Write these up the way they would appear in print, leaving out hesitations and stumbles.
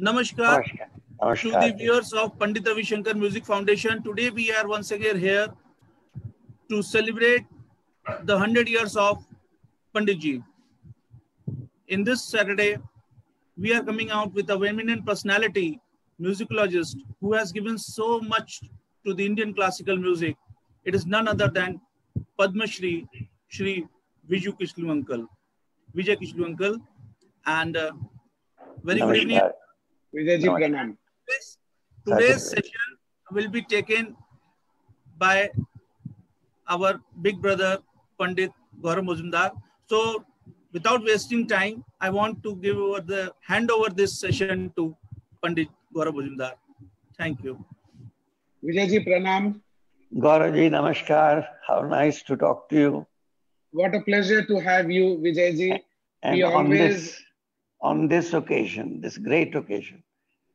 Namaskar Namaskar. Namaskar. to the viewers of Pandit Ravi Shankar Music Foundation. Today we are once again here to celebrate the 100 years of Panditji. In this Saturday, we are coming out with a eminent personality, musicologist, who has given so much to the Indian classical music. It is none other than Padma Shri Vijay Kishlu Uncle. Vijay Kishlu Uncle. And very good evening. Namaskar. Vijayji Pranam. Today's session will be taken by our big brother Pandit Gaurav Majumdar. So without wasting time, I want to hand over this session to Pandit Gaurav Majumdar. Thank you. Vijayji Pranam. Gauravji, namaskar. How nice to talk to you. What a pleasure to have you, Vijayji. And We always on this occasion, this great occasion.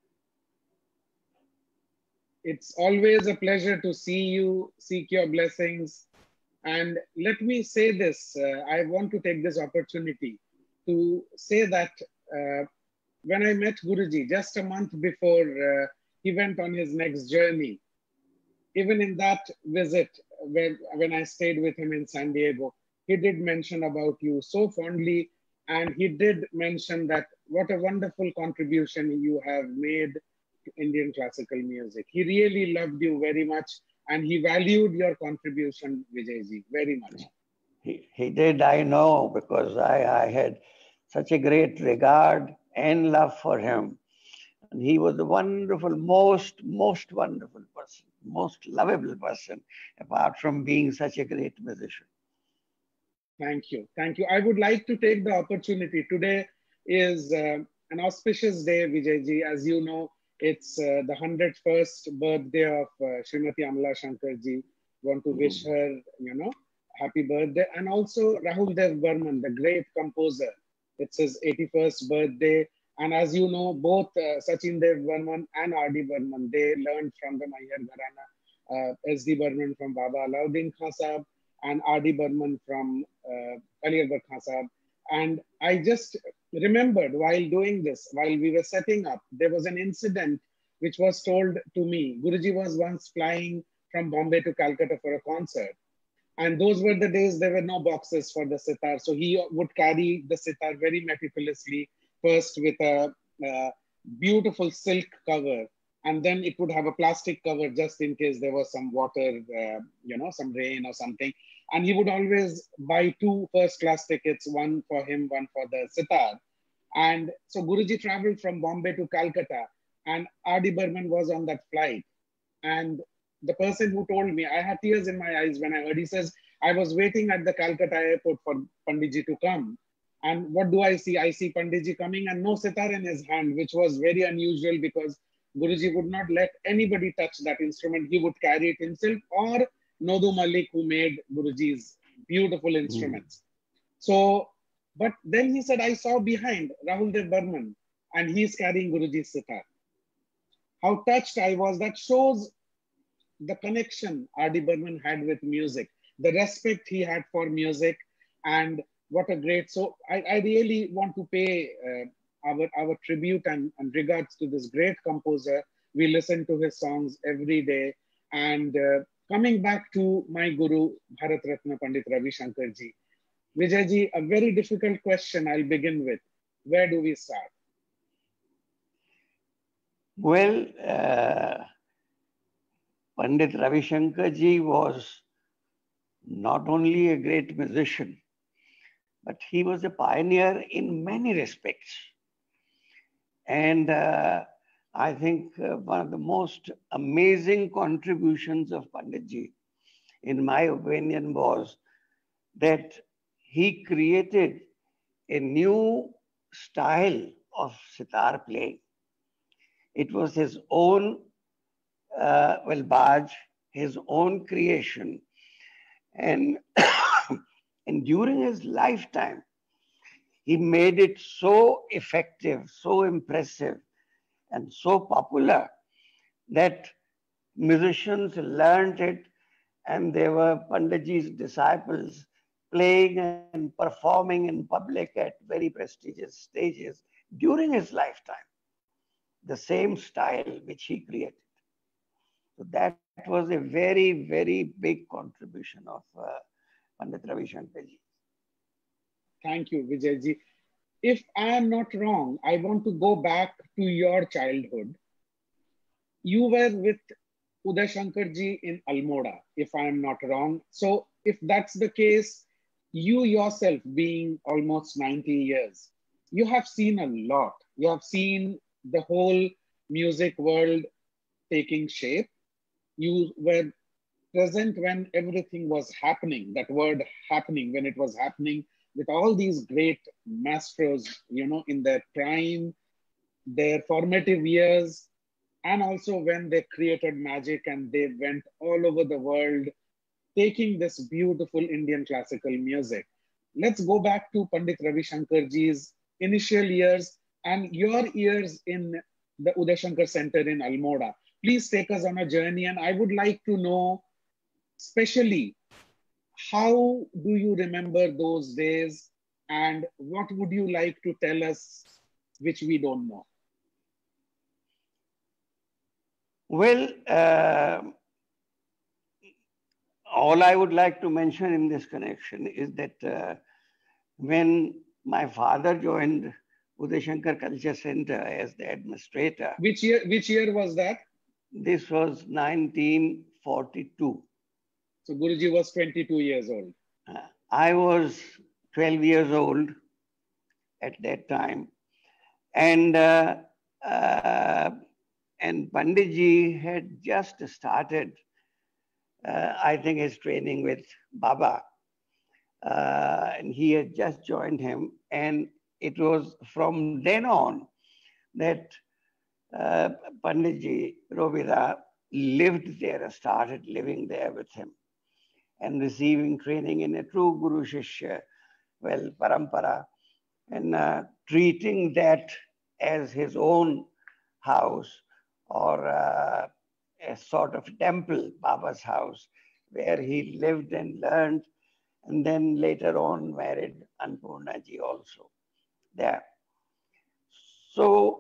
It's always a pleasure to see you, seek your blessings. And let me say this, I want to take this opportunity to say that when I met Guruji just a month before he went on his next journey, even in that visit, when I stayed with him in San Diego, he did mention about you so fondly. And he did mention that what a wonderful contribution you have made to Indian classical music. He really loved you very much and he valued your contribution, Vijayji, very much. He did, I know, because I had such a great regard and love for him. And he was a wonderful, most wonderful person, most lovable person, apart from being such a great musician. Thank you. Thank you. I would like to take the opportunity. Today is an auspicious day, Vijayji. As you know, it's the 101st birthday of Srimati Amla Shankarji. Want to wish her, happy birthday. And also Rahul Dev Burman, the great composer. It's his 81st birthday. And as you know, both Sachin Dev Burman and R.D. Burman, they learned from the Mahyar Gharana, S.D. Burman from Baba Alauddin Khan Sahab, and R.D. Burman from Ali Akbar Khan Sahab. And I just remembered while doing this, while we were setting up, there was an incident which was told to me. Guruji was once flying from Bombay to Calcutta for a concert. And those were the days there were no boxes for the sitar. So he would carry the sitar very meticulously, first with a beautiful silk cover. And then it would have a plastic cover just in case there was some water, some rain or something. And he would always buy 2 first-class tickets, one for him, one for the sitar. And so Guruji traveled from Bombay to Calcutta and R.D. Burman was on that flight. And the person who told me, I had tears in my eyes when I heard, he says, I was waiting at the Calcutta airport for Panditji to come. And what do I see? I see Panditji coming and no sitar in his hand, which was very unusual because Guruji would not let anybody touch that instrument. He would carry it himself, or Nodu Malik, who made Guruji's beautiful instruments. So, but then he said, I saw behind Rahul Dev Burman and he's carrying Guruji's sitar. How touched I was. That shows the connection R.D. Burman had with music, the respect he had for music, and what a great, so I really want to pay our tribute and regards to this great composer. We listen to his songs every day. And coming back to my guru, Bharat Ratna Pandit Ravi Shankarji. Vijayji, a very difficult question I'll begin with. Where do we start? Well, Pandit Ravi Shankarji was not only a great musician, but he was a pioneer in many respects. And I think one of the most amazing contributions of Panditji, in my opinion, was that he created a new style of sitar playing. It was his own, Baj, his own creation. And, and during his lifetime, he made it so effective, so impressive, and so popular that musicians learned it, and they were Panditji's disciples playing and performing in public at very prestigious stages during his lifetime. the same style which he created. So that was a very, very big contribution of Pandit Ravi Shankar ji. Thank you, Vijayji. If I am not wrong, I want to go back to your childhood. You were with Uday Shankar ji in Almora, if I am not wrong. So if that's the case, you yourself being almost 90 years, you have seen a lot. You have seen the whole music world taking shape. You were present when everything was happening, that word happening, when it was happening with all these great maestros, in their prime, their formative years, and also when they created magic and they went all over the world taking this beautiful Indian classical music. Let's go back to Pandit Ravi Shankar ji's initial years and your years in the Uday Shankar Center in Almora. Please take us on a journey, and I would like to know, especially, how do you remember those days, and what would you like to tell us which we don't know? Well, all I would like to mention in this connection is that when my father joined Uday Shankar Culture Center as the administrator. Which year was that? This was 1942. So Guruji was 22 years old. I was 12 years old at that time. And Panditji had just started, I think, his training with Baba. And he had just joined him. And it was from then on that Panditji Robira lived there, started living there with him and receiving training in a true Guru Shishya, well, parampara, and treating that as his own house or a sort of temple, Baba's house, where he lived and learned, and then later on married Annapurna ji also there. So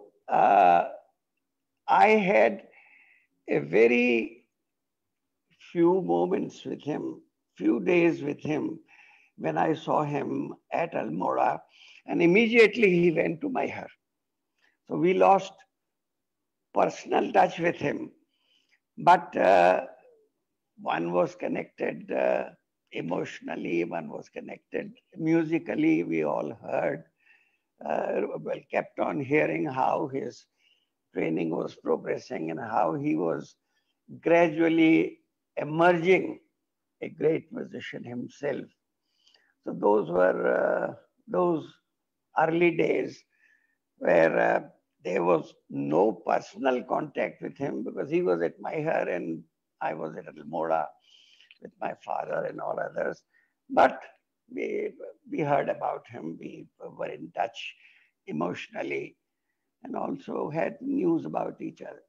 I had a very few moments with him, few days with him, when I saw him at Almora, and immediately he went to Maihar. So we lost personal touch with him, but one was connected emotionally, one was connected musically. We all heard, kept on hearing how his training was progressing and how he was gradually emerging a great musician himself. So those were those early days where there was no personal contact with him because he was at Maihar and I was at Almora with my father and all others. But we heard about him, we were in touch emotionally and also had news about each other.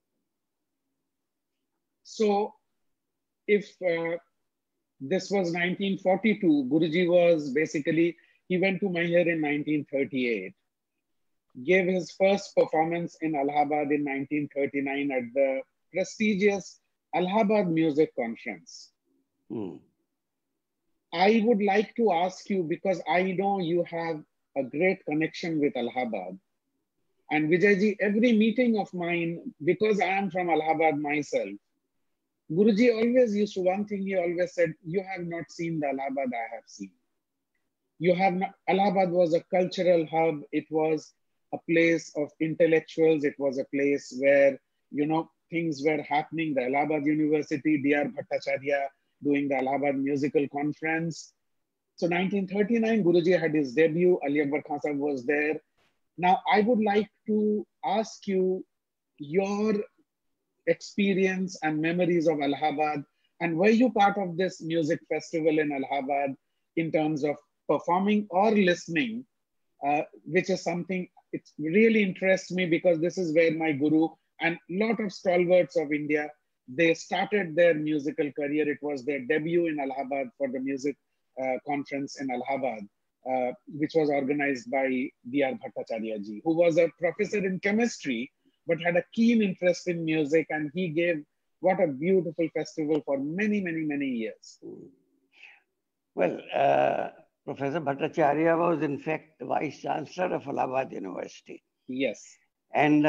So if this was 1942, Guruji was basically, he went to Maihar in 1938, gave his first performance in Allahabad in 1939 at the prestigious Allahabad Music Conference. I would like to ask you, because I know you have a great connection with Allahabad. And Vijayji, every meeting of mine, because I am from Allahabad myself, Guruji always used to, one thing he always said, you have not seen the Allahabad I have seen. You have not, Allahabad was a cultural hub. It was a place of intellectuals. It was a place where, things were happening. The Allahabad University, D.R. Bhattacharya doing the Allahabad Musical Conference. So 1939, Guruji had his debut. Ali Akbar Khan Sahib was there. Now, I would like to ask you your experience and memories of Allahabad, and were you part of this music festival in Allahabad in terms of performing or listening, which is something, it really interests me because this is where my guru and a lot of stalwarts of India, they started their musical career. It was their debut in Allahabad for the music conference in Allahabad, which was organized by D.R. Bhattacharya ji, who was a professor in chemistry, but had a keen interest in music, and he gave what a beautiful festival for many, many, many years. Well, Professor Bhattacharya was in fact the Vice Chancellor of Allahabad University. Yes. And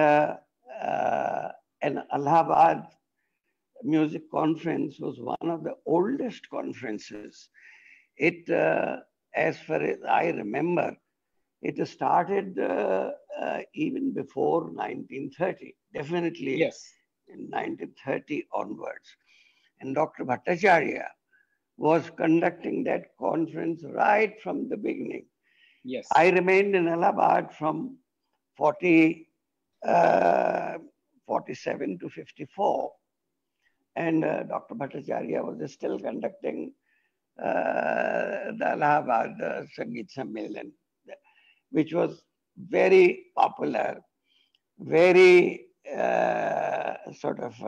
an Allahabad Music Conference was one of the oldest conferences. It, as far as I remember, it started even before 1930, definitely Yes. in 1930 onwards. And Dr. Bhattacharya was conducting that conference right from the beginning. Yes. I remained in Allahabad from 47 to 54. And Dr. Bhattacharya was still conducting the Allahabad Sangeet Sammelan, which was very popular, very sort of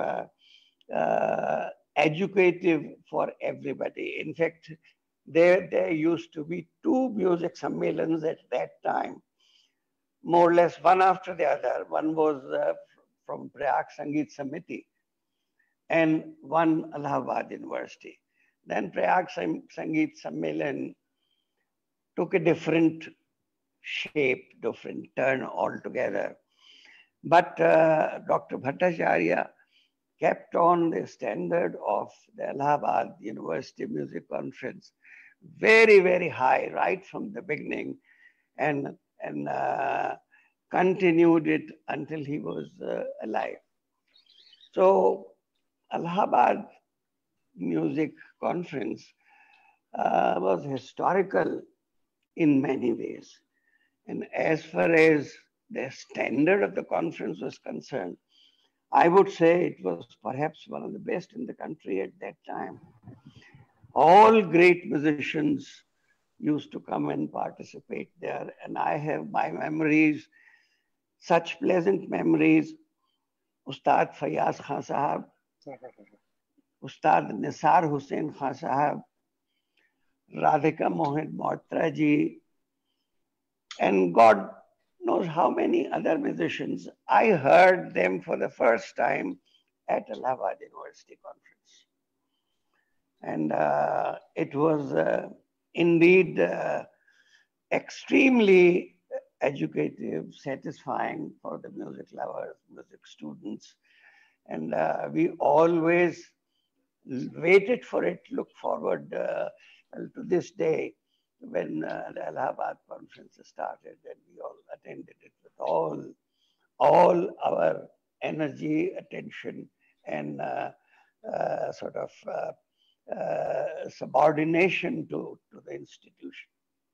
educative for everybody. In fact, there used to be two music sammelans at that time, more or less one after the other. One was from Prayag Sangeet Samiti and one Allahabad University. Then Prayag Sangeet Sammelan took a different shape, different turn altogether. But Dr. Bhattacharya kept on the standard of the Allahabad University Music Conference very, very high right from the beginning, and continued it until he was alive. So Allahabad Music Conference was historical in many ways. And as far as the standard of the conference was concerned, I would say it was perhaps one of the best in the country at that time. All great musicians used to come and participate there. And I have my memories, such pleasant memories. Ustad Fayaz Khan Sahab, Ustad Nisar Hussain Khan Sahab, Radhika Mohan Mohtra ji, and God knows how many other musicians. I heard them for the first time at Allahabad University Conference. And it was indeed extremely educative, satisfying for the music lovers, music students. And we always waited for it, look forward to this day when the Allahabad conference started, and we all attended it with all our energy, attention, and sort of subordination to the institution.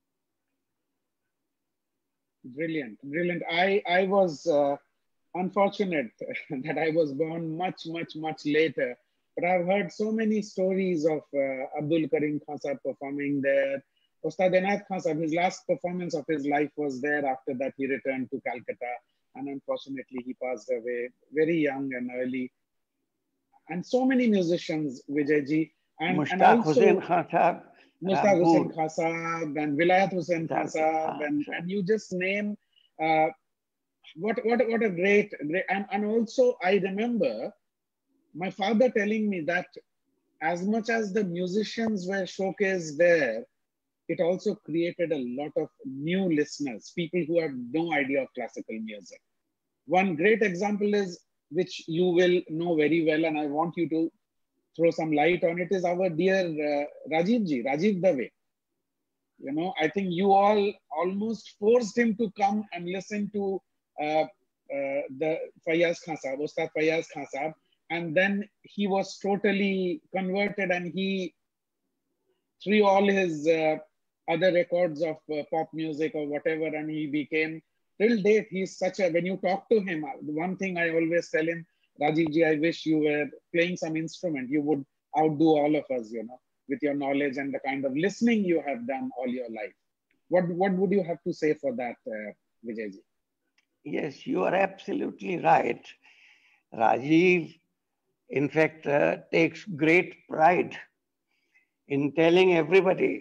Brilliant, brilliant. I was unfortunate that I was born much later, but I've heard so many stories of Abdul Karim Khan Sahab performing there. Ustad Inayat Khan Sahab, his last performance of his life was there. After that, he returned to Calcutta, and unfortunately, he passed away very young and early. And so many musicians, Vijayji, and Mushtaq Hussain Khan Sahab, Mushtaq Hussain Khan Sahab, and Vilayat Hussain Khan Sahab, and you just name what a great, and also I remember my father telling me that as much as the musicians were showcased there, it also created a lot of new listeners, people who have no idea of classical music. One great example is, which you will know very well, and I want you to throw some light on it, is our dear Rajiv Dave. You know, I think you all almost forced him to come and listen to the Fayaz Khan Sahab, Ustad Fayaz Khan Sahab, and then he was totally converted, and he threw all his other records of pop music or whatever, and he became, till date, he's such a, when you talk to him, one thing I always tell him, Rajiv ji, I wish you were playing some instrument. You would outdo all of us, you know, with your knowledge and the kind of listening you have done all your life. What would you have to say for that, Vijay ji? Yes, you are absolutely right. Rajiv, in fact, takes great pride in telling everybody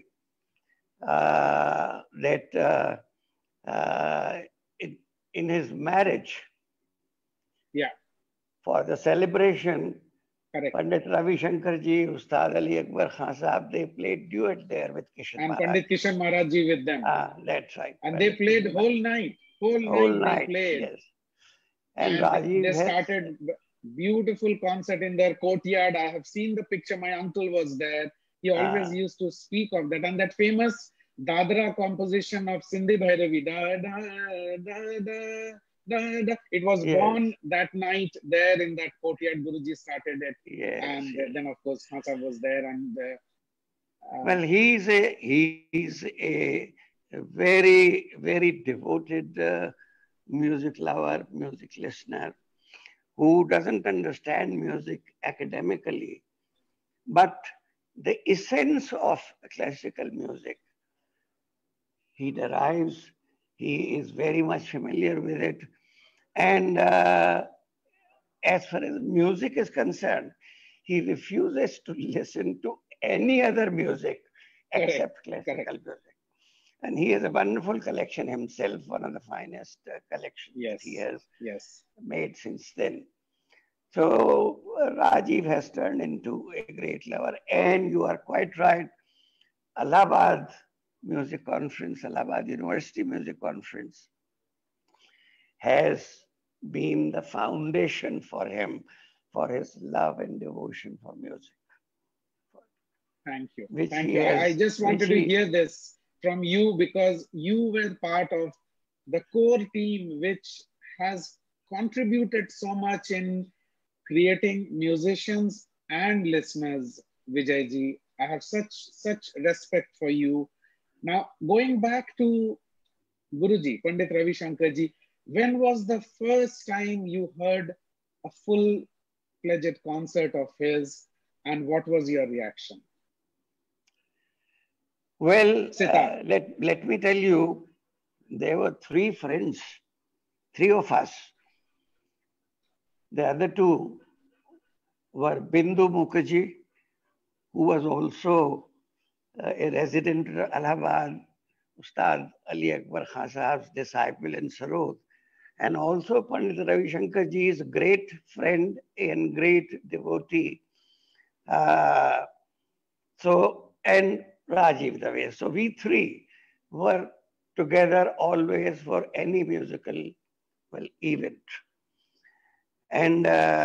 that in his marriage, Yeah. For the celebration, Correct. Pandit Ravi Shankar ji, Ustad Ali Akbar Khan Sahab, they played duet there with Kishan And Maharaj. Pandit Kishan Maharaj ji with them. That's right. And they Pandit played Kishan whole night. Whole Whole night they night, played. yes. And And Rajiv they has, started beautiful concert in their courtyard. I have seen the picture. My uncle was there. He always used to speak of that. And that famous Dadra composition of Sindhi Bhairavi. Da, da, da, da, da, da. It was born that night there in that courtyard. Guruji started it. And then, of course, Khan Sahib was there. And well, he's a very, very devoted music lover, music listener who doesn't understand music academically, but the essence of classical music he derives, he is very much familiar with it. And as far as music is concerned, he refuses to listen to any other music except classical music. And he has a wonderful collection himself, one of the finest collections that he has made since then. So Rajiv has turned into a great lover. And you are quite right, Allahabad Music Conference, Allahabad University Music Conference has been the foundation for him, for his love and devotion for music. Thank you. Thank you. I just wanted to hear this from you because you were part of the core team which has contributed so much in creating musicians and listeners, Vijayji. I have such respect for you. Now, going back to Guruji, Pandit Ravi Shankar ji, when was the first time you heard a full-fledged concert of his and what was your reaction? Well, let me tell you, there were three friends, three of us. The other two were Bindu Mukherjee, who was also a resident of Allahabad, Ustad Ali Akbar Khan Sahab's disciple in Sarod, and also Pandit Ravi Shankar ji's great friend and great devotee. And Rajiv Dave. So we three were together always for any musical event. And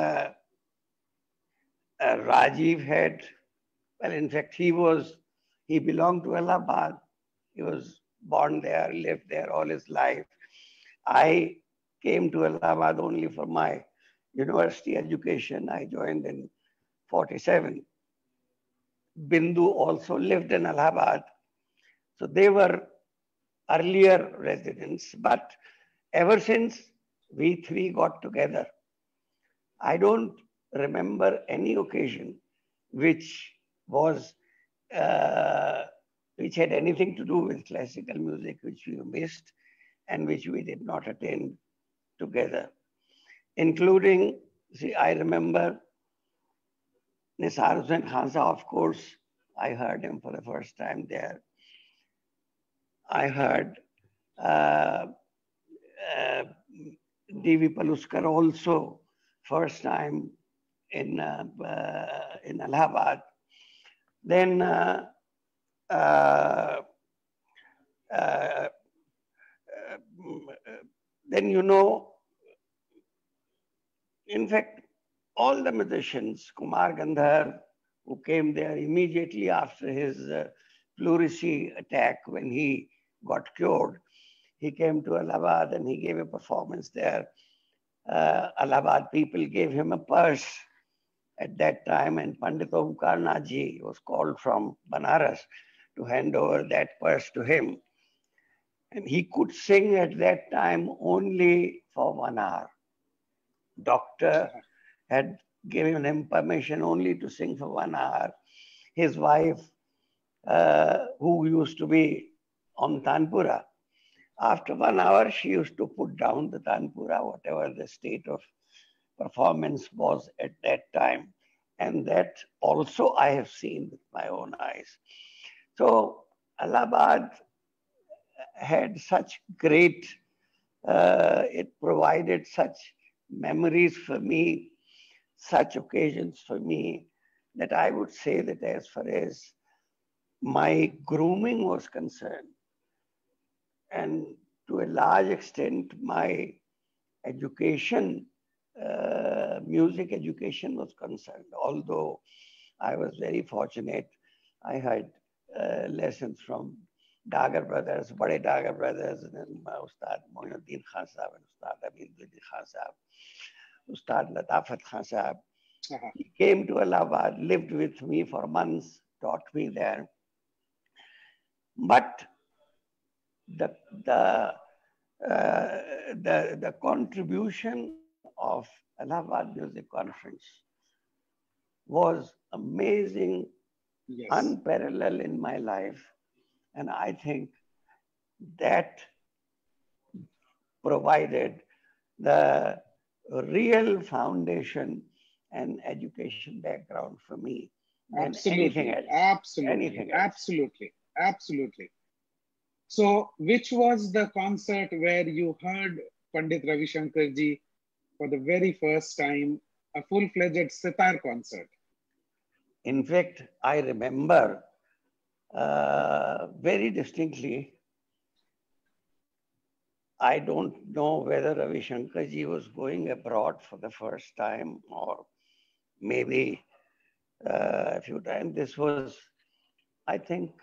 Rajiv had, in fact, he belonged to Allahabad. He was born there, lived there all his life. I came to Allahabad only for my university education. I joined in 47. Bindu also lived in Allahabad. So they were earlier residents, but ever since we three got together, I don't remember any occasion which was which had anything to do with classical music, which we missed and which we did not attend together. Including, I remember Nisar Hussain Khan Sahab, of course, I heard him for the first time there. I heard D.V. Paluskar also, first time in Allahabad. Then in fact, all the musicians, Kumar Gandhar, who came there immediately after his pleurisy attack when he got cured, he came to Allahabad and he gave a performance there. Allahabad people gave him a purse at that time, and Pandit Omkar Nath Ji was called from Banaras to hand over that purse to him. And he could sing at that time only for 1 hour. Doctor had given him permission only to sing for 1 hour. His wife, who used to be on Tanpura, after 1 hour, she used to put down the Tanpura, whatever the state of performance was at that time. And that also I have seen with my own eyes. So Allahabad had such great, it provided such memories for me, such occasions for me, that I would say that as far as my grooming was concerned, and to a large extent my education, music education was concerned, although I was very fortunate. I had lessons from Dagar brothers, Bade Dagar brothers, and Ustad Moinuddin Khan Sahab and Ustad Abiduddin Khan Sahab, Ustad Latafat Khan Sahab. He came to Allahabad, lived with me for months, taught me there. But the contribution of Allahabad Music Conference was amazing, Yes. unparalleled in my life. And I think that provided the real foundation and education background for me than anything else. Absolutely. Anything else. Absolutely. Absolutely. So, which was the concert where you heard Pandit Ravi Shankar ji for the very first time, a full-fledged sitar concert? In fact, I remember very distinctly. I don't know whether Ravi Shankar ji was going abroad for the first time or maybe a few times. This was, I think,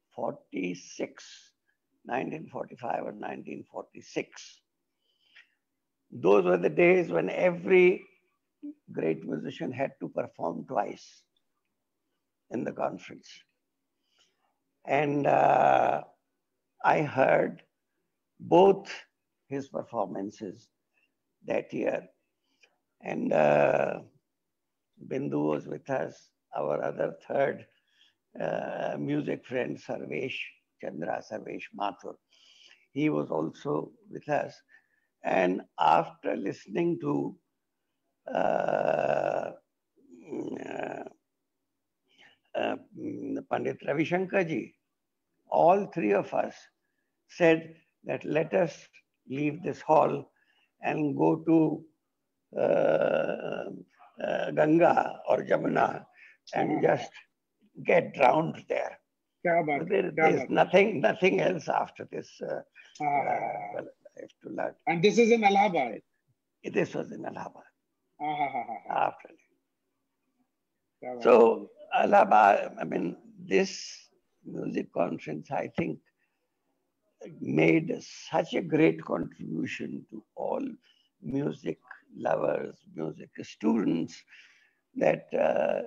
1945 or 1946. Those were the days when every great musician had to perform twice in the conference. And I heard both his performances that year. And Bindu was with us, our other third music friend, Sarvesh Chandra, Sarvesh Mathur. He was also with us. And after listening to Pandit Ravi Shankar ji, all three of us said that let us leave this hall and go to Ganga or Jamuna and just get drowned there. There's nothing else after this. Well, I have to learn. And this is in Allahabad? This was in Allahabad. After. So Allahabad, I mean, this music conference, I think, made such a great contribution to all music lovers, music students, that the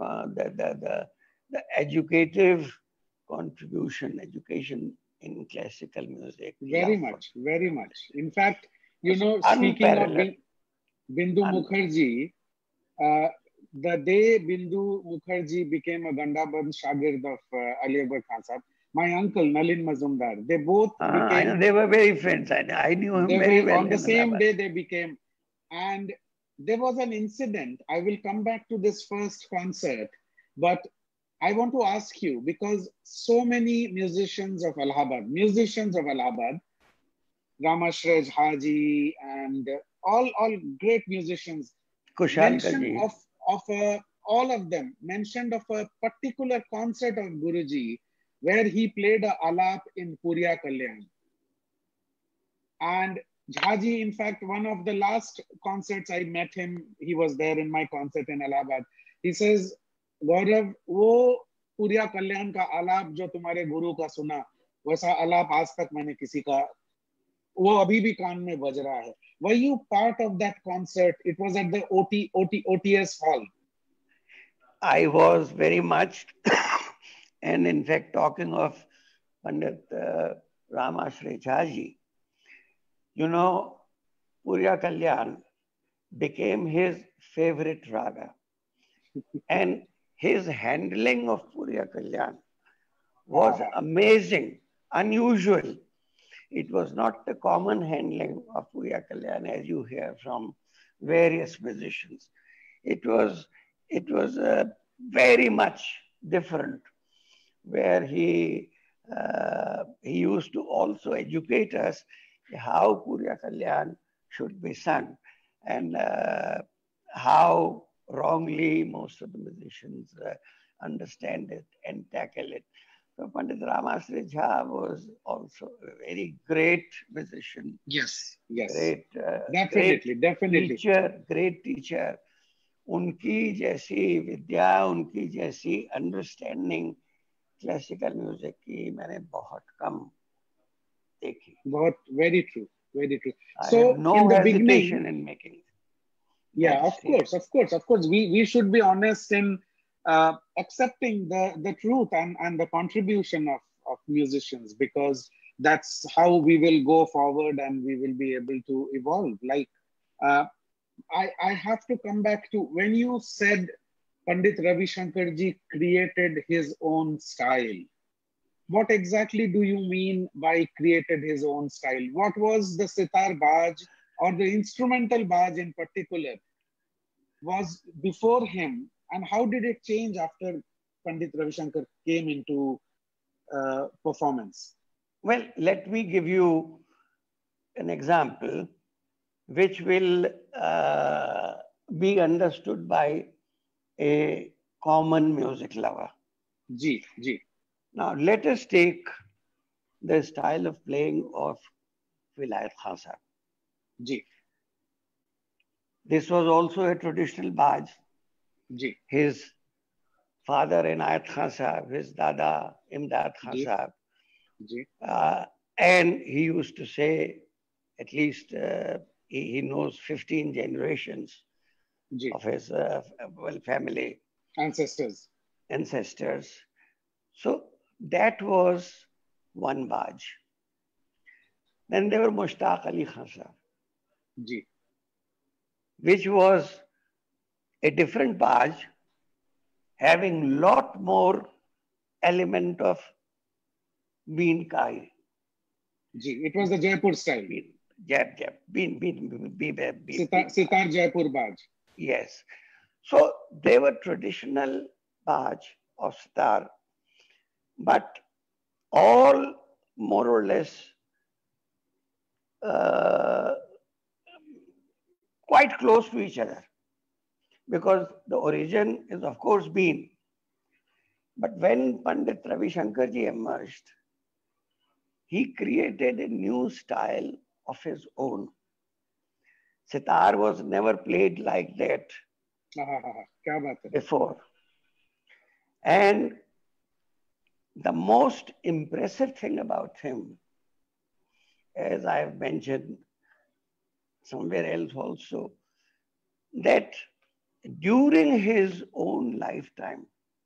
educative contribution, education in classical music. Very much. In fact, you know, speaking of Bindu Mukherjee, the day Bindu Mukherjee became a Gandhaband Shagird of Ali Akbar Khan Sahab, my uncle Nalin Mazumdar, they both became... They were very friends. I knew him very well. On the same day they became. And there was an incident. I will come back to this first concert, but I want to ask you, because so many musicians of Allahabad, Ramashrey Jhaji and all great musicians, mentioned all of them mentioned of a particular concert of Guruji where he played a alap in Puriya Kalyan. And Jhaji, in fact, one of the last concerts I met him, he was there in my concert in Allahabad. He says, Gaurav, wo Puriya Kalyan ka alap jo tumhare guru ka suna, वैसा alap aaj tak maine kisi ka, wo abhi bhi kaan mein baj raha hai. Were you part of that concert? It was at the OTS hall. I was very much. And in fact, talking of Pandit Ramashrey Jhaji, you know, Puriya Kalyan became his favorite raga. And his handling of Puriya Kalyan was amazing, unusual. It was not the common handling of Puriya Kalyan as you hear from various musicians. It was very much different, where he used to also educate us how Puriya Kalyan should be sung. and how wrongly most of the musicians understand it and tackle it. So Pandit Ramashri Jha was also a very great musician, Yes, yes, great, great definitely, definitely. teacher, great teacher. उनकी जैसी विद्या, उनकी जैसी understanding classical music की मैंने बहुत कम देखी. But very true, very true. I have So in no the beginning, hesitation in making yeah, that of course, statement. of course, of course. We should be honest in accepting the truth and the contribution of musicians, because that's how we will go forward and we will be able to evolve. Like uh, I have to come back to when you said Pandit Ravi Shankar ji created his own style. What exactly do you mean by created his own style? What was the sitar baj or the instrumental baj in particular was before him, and how did it change after Pandit Ravi Shankar came into performance? Well, let me give you an example which will be understood by a common music lover. Ji, ji, Now, let us take the style of playing of Vilayat Khan Sahib. ji, This was also a traditional baj. ji, His father Inayat Khan Sahib, his dada Imdad Khan ji, Sahib, ji, and he used to say, at least he knows 15 generations ji. of his family Ancestors. ancestors. So that was one baj. Then there were Mushtaq Ali Khan Sahib, Ji, which was a different baj, having lot more element of been kai. ji. It was the Jaipur style. Jab, Sitar Jaipur baj. Yes. So they were traditional baj of sitar, but all more or less uh, quite close to each other, because the origin is of course been. But when Pandit Ravi Shankar ji emerged, he created a new style of his own. Sitar was never played like that Kya baat hai? before. And the most impressive thing about him, as I have mentioned somewhere else also, that during his own lifetime,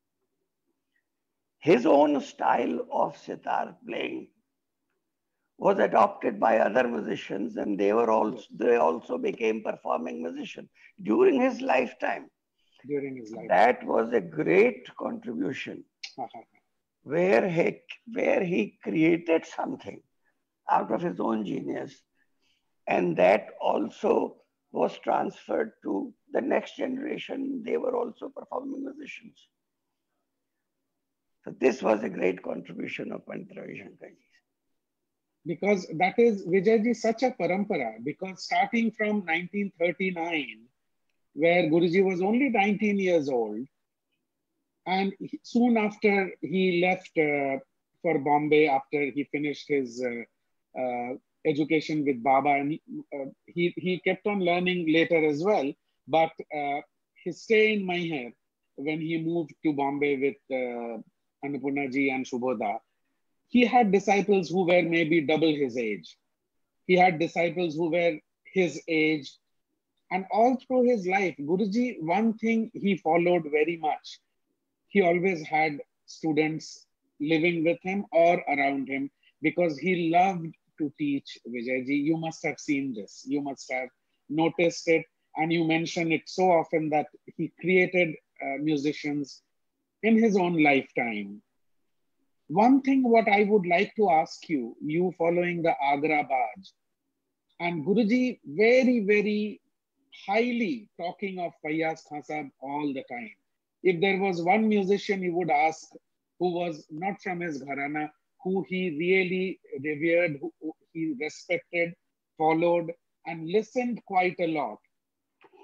his own style of sitar playing was adopted by other musicians, and they also became performing musicians during his lifetime. During his life. That was a great contribution where he created something out of his own genius, and that also was transferred to the next generation. They were also performing musicians. So this was a great contribution of Pandit Ravi Shankar ji. Because that is Vijayji such a parampara, because starting from 1939, where Guruji was only 19 years old, and soon after he left for Bombay after he finished his education with Baba, and he kept on learning later as well. But his stay in Maiher, when he moved to Bombay with Annapurna ji and Shubhoda, he had disciples who were maybe double his age. He had disciples who were his age. And all through his life, Guruji, one thing he followed very much. He always had students living with him or around him, because he loved to teach. Vijayji, you must have seen this. You must have noticed it. And you mention it so often that he created musicians in his own lifetime. One thing what I would like to ask you, you following the Agra Baj, and Guruji very, very highly talking of Faiyaz Khan Sahib all the time. If there was one musician he would ask who was not from his gharana, who he really revered, who he respected, followed, and listened quite a lot,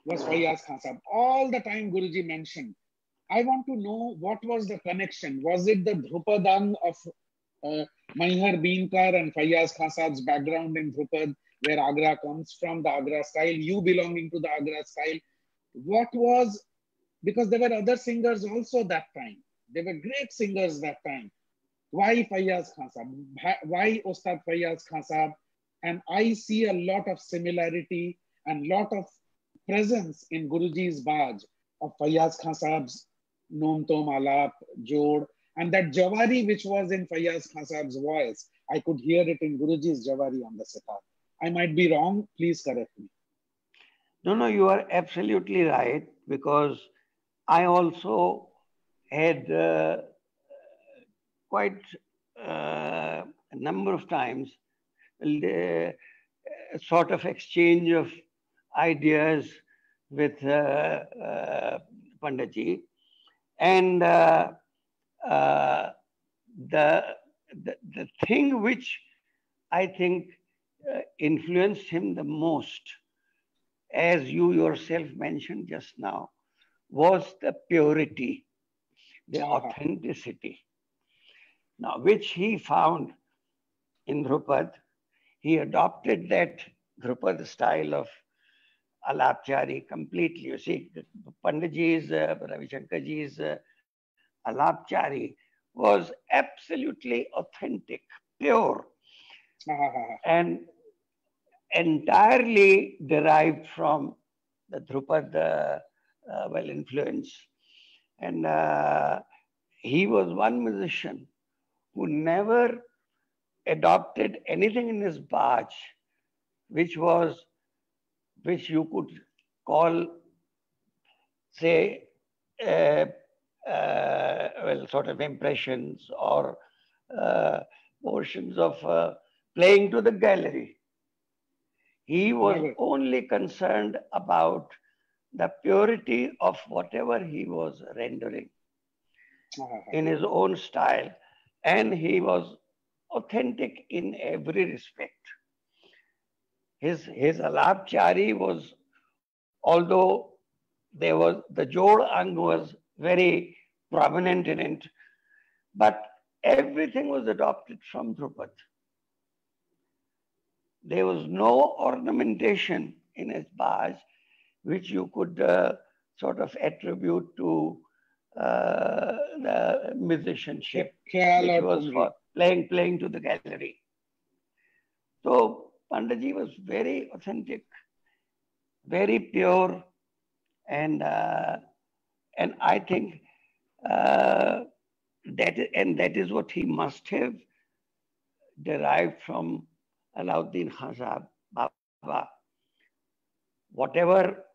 was Fayaz Khan Sahab. All the time Guruji mentioned. I want to know what was the connection. Was it the Dhrupadang of Maihar Beenkar and Fayaz Khan Sahab's background in Dhrupad, where Agra comes from, the Agra style, you belonging to the Agra style? What was, because there were other singers also that time. They were great singers that time. Why Fayaz Khan Sahab? Why Ustad Fayaz Khan Sahab? And I see a lot of similarity and lot of presence in Guruji's Baaj of Fayaz Khan Sahab's Noam Tom Alap, Jod, and that Jawari which was in Fayaz Khan Sahab's voice. I could hear it in Guruji's Jawari on the sitar. I might be wrong, please correct me. No, you are absolutely right, because I also had quite a number of times sort of exchange of ideas with Panditji, and the thing which I think influenced him the most, as you yourself mentioned just now, was the purity, the authenticity. Now, which he found in Dhrupad. He adopted that Dhrupad style of Alapchari completely. You see, Panditji's, Ravi Shankarji's Alapchari was absolutely authentic, pure, and entirely derived from the Dhrupad influence. And he was one musician who never adopted anything in his Baaj which you could call, say, sort of impressions or portions of playing to the gallery. He was only concerned about the purity of whatever he was rendering in his own style, and he was authentic in every respect. His Alapchari was, although there was the Jod Ang was very prominent in it, but everything was adopted from Dhrupad. There was no ornamentation in his Baaj which you could sort of attribute to the musicianship, which was for playing to the gallery. So Panditji was very authentic, very pure, and I think that is what he must have derived from Alauddin Khan Sahab Baba. Whatever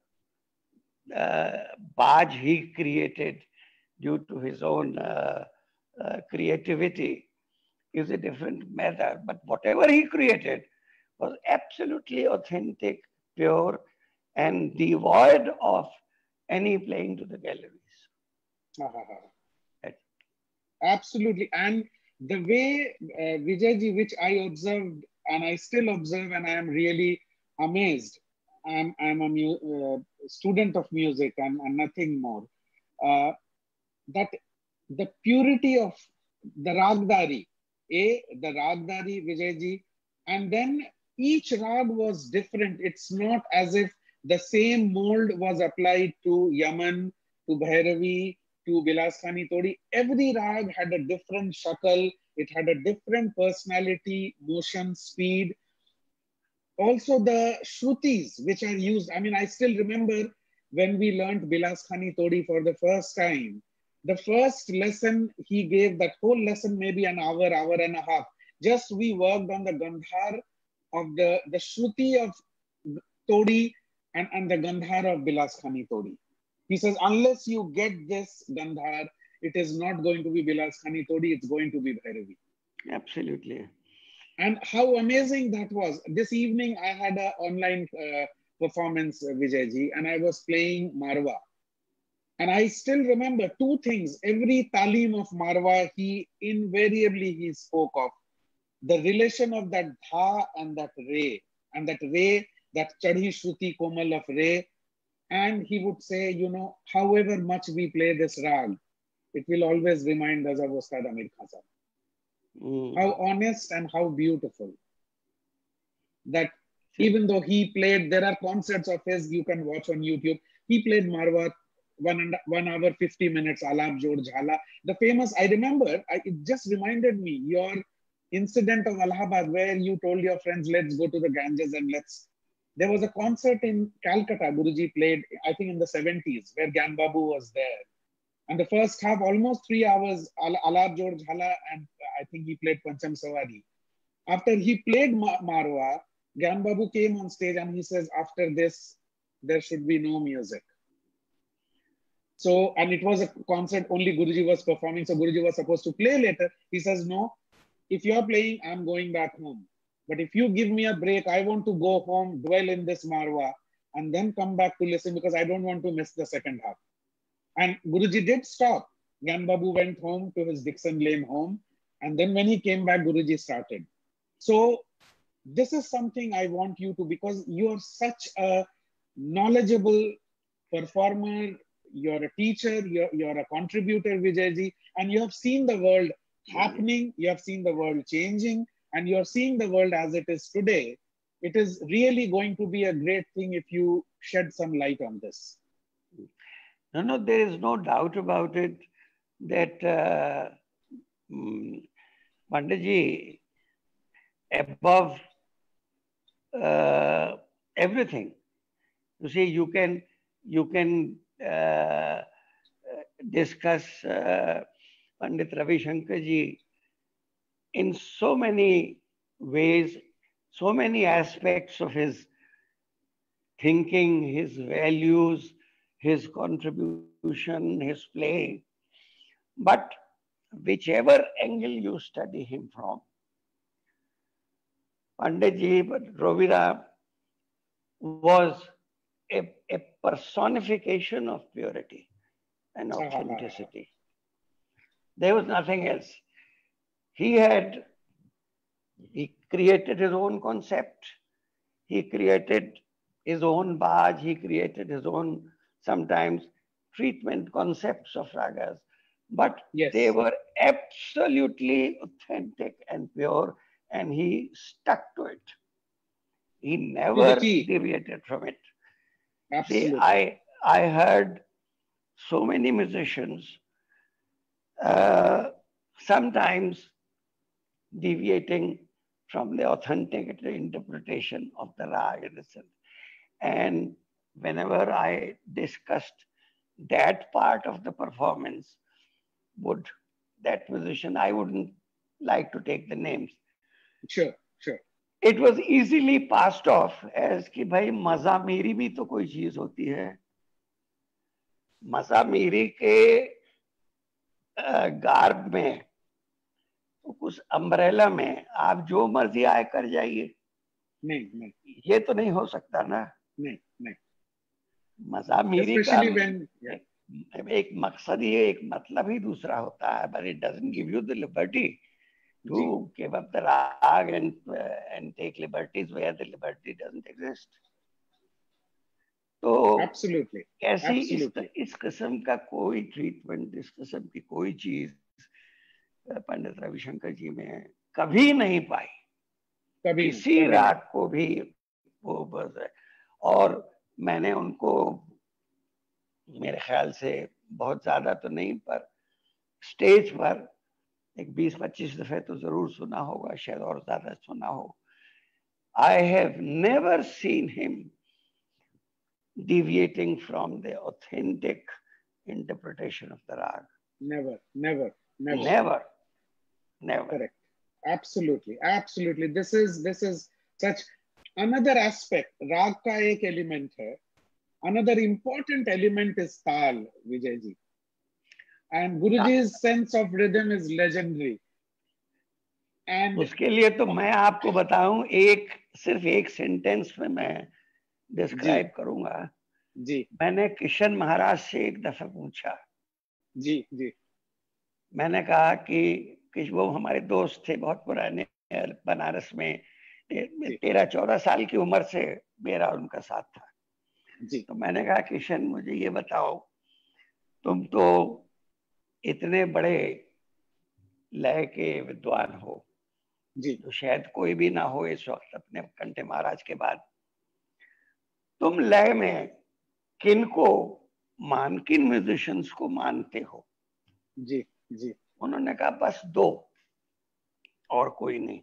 Baaj he created due to his own creativity is a different matter, but whatever he created was absolutely authentic, pure, and devoid of any playing to the galleries. Absolutely. And the way, Vijayji, which I observed, and I still observe, and I am really amazed. I'm a student of music and nothing more. That the purity of the Ragdari, the Ragdari, Vijayji, and then each rag was different. It's not as if the same mold was applied to Yaman, to Bhairavi, to Bilas Khani Todi. Every rag had a different shakal. It had a different personality, motion, speed. Also the shrutis which are used. I mean, I still remember when we learned Bilas Khani Todi for the first time. The first lesson he gave, that whole lesson maybe an hour and a half. Just we worked on the Gandhar of the Shruti of Todi and the Gandhar of Bilas Khani Todi. He says, unless you get this Gandhar, it is not going to be Bilas Khani Todi, it's going to be Bhairavi. Absolutely. And how amazing that was. This evening, I had an online performance, Vijayji, and I was playing Marwa. And I still remember two things. Every talim of Marwa, he invariably spoke of the relation of that dha and that re, that chadhi shruti komal of re, And he would say, you know, however much we play this rag, it will always remind us of Ustad Amir Khan Sahab. How honest and how beautiful. That even though he played, there are concerts of his you can watch on YouTube. He played Marwa 1 hour 50 minutes, Alap Jod Jhala. The famous, I remember, it just reminded me, your incident of Allahabad where you told your friends, let's go to the Ganges and let's. There was a concert in Calcutta, Guruji played, I think in the 70s, where Gyan Babu was there. And the first half, almost 3 hours, Alap Jod Jhala, and I think he played Pancham Sawari. After he played Marwa, Gyan Babu came on stage and he says, after this, there should be no music. So, and it was a concert, only Guruji was performing, so Guruji was supposed to play later. He says, no, if you're playing, I'm going back home. But if you give me a break, I want to go home, dwell in this Marwa, and then come back to listen because I don't want to miss the second half. And Guruji did stop. Gyan Babu went home to his Dixon Lane home. And then when he came back, Guruji started. So this is something I want you to, because you're such a knowledgeable performer, you're a teacher, you're a contributor, Vijayji, and you have seen the world happening, you have seen the world changing, and you're seeing the world as it is today. It is really going to be a great thing if you shed some light on this. No, there is no doubt about it that Panditji, above everything, you see, you can discuss Pandit Ravi Shankar ji in so many ways, so many aspects of his thinking, his values, his contribution, his play. But whichever angle you study him from, Panditji Rovira was a personification of purity and authenticity. There was nothing else. He created his own concept. He created his own baj. He created his own, sometimes, treatment concepts of ragas. But they were absolutely authentic and pure, and he stuck to it. He never deviated from it. Absolutely. See, I heard so many musicians sometimes deviating from the authentic interpretation of the rag itself. And whenever I discussed that part of the performance, would that musician, I wouldn't like to take the names. Sure. It was easily passed off as कि भाई मजा मेरी भी तो कोई चीज होती है. मजा मेरी के गार्ब में, उस अम्ब्रेला में आप जो मर्जी आए कर जाइए. नहीं, ये तो नहीं हो सकता ना. नहीं. मजा मेरी का when, एक मकसद ही एक मतलब ही दूसरा होता है. But it doesn't give you the liberty to give up the rag and take liberties where the liberty doesn't exist. तो Absolutely. कैसी इस किस्म का कोई ट्रीटमेंट, इस किस्म की कोई चीज पंडित रविशंकर जी में कभी नहीं पाई. किसी राग को भी वो बस है. और मैंने उनको मेरे ख्याल से बहुत ज्यादा तो नहीं, पर स्टेज पर एक 20-25 दफे तो जरूर सुना होगा, शायद और ज्यादा सुना हो. I have never seen him deviating from the authentic interpretation of the rag. Never. Correct. Absolutely. This is such another aspect. Rag ka ek element hai. Another important element is tal, Vijay ji. And Guruji's sense of rhythm is legendary. And उसके लिए तो मैं आपको बताऊं, सिर्फ एक sentence में मैं डिस्क्राइब करूंगा. मैंने किशन महाराज से एक दफा पूछा. मैंने कहा कि वो हमारे दोस्त थे बहुत पुराने, बनारस में 13-14 साल की उम्र से मेरा उनका साथ था. जी तो मैंने कहा किशन मुझे ये बताओ, तुम तो इतने बड़े लय के विद्वान हो जी जो शायद कोई भी ना हो इस वक्त अपने कंठे महाराज के बाद, तुम लय में किनको किन म्यूजिशियंस को मानते हो? जी जी उन्होंने कहा बस दो, और कोई नहीं।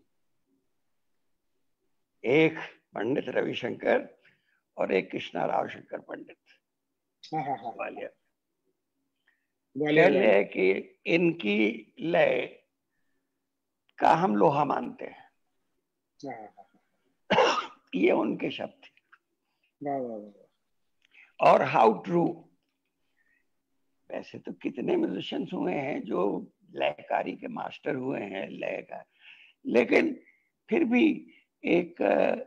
एक पंडित रविशंकर और एक कृष्णा राव शंकर पंडित हाँ हाँ हाँ, ग्वालियर। कह ग्वालियर वाले। ले कि इनकी लय का हम लोहा मानते हैं। हाँ हाँ हाँ, ये उनके शब्द थे। वाह वाह वाह। और हाउ ट्रू। वैसे तो कितने म्यूजिशियंस हुए हैं जो लयकारी के मास्टर हुए हैं लय का, लेकिन फिर भी एक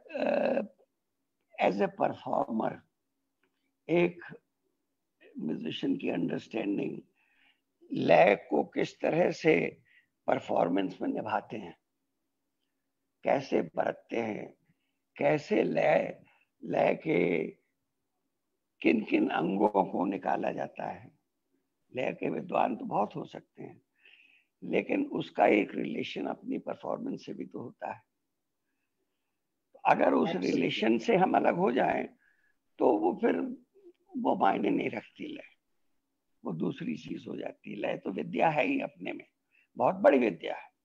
एज ए परफॉर्मर एक म्यूजिशियन की अंडरस्टैंडिंग लय को किस तरह से परफॉर्मेंस में निभाते हैं, कैसे बरतते हैं, कैसे लय लय के किन किन अंगों को निकाला जाता है। लय के विद्वान तो बहुत हो सकते हैं, लेकिन उसका एक रिलेशन अपनी परफॉर्मेंस से भी तो होता है। अगर उस रिलेशन से हम अलग हो जाएं तो वो फिर वो मायने नहीं रखती लय, वो दूसरी चीज हो जाती है। लय तो विद्या है ही अपने में, बहुत बड़ी विद्या है,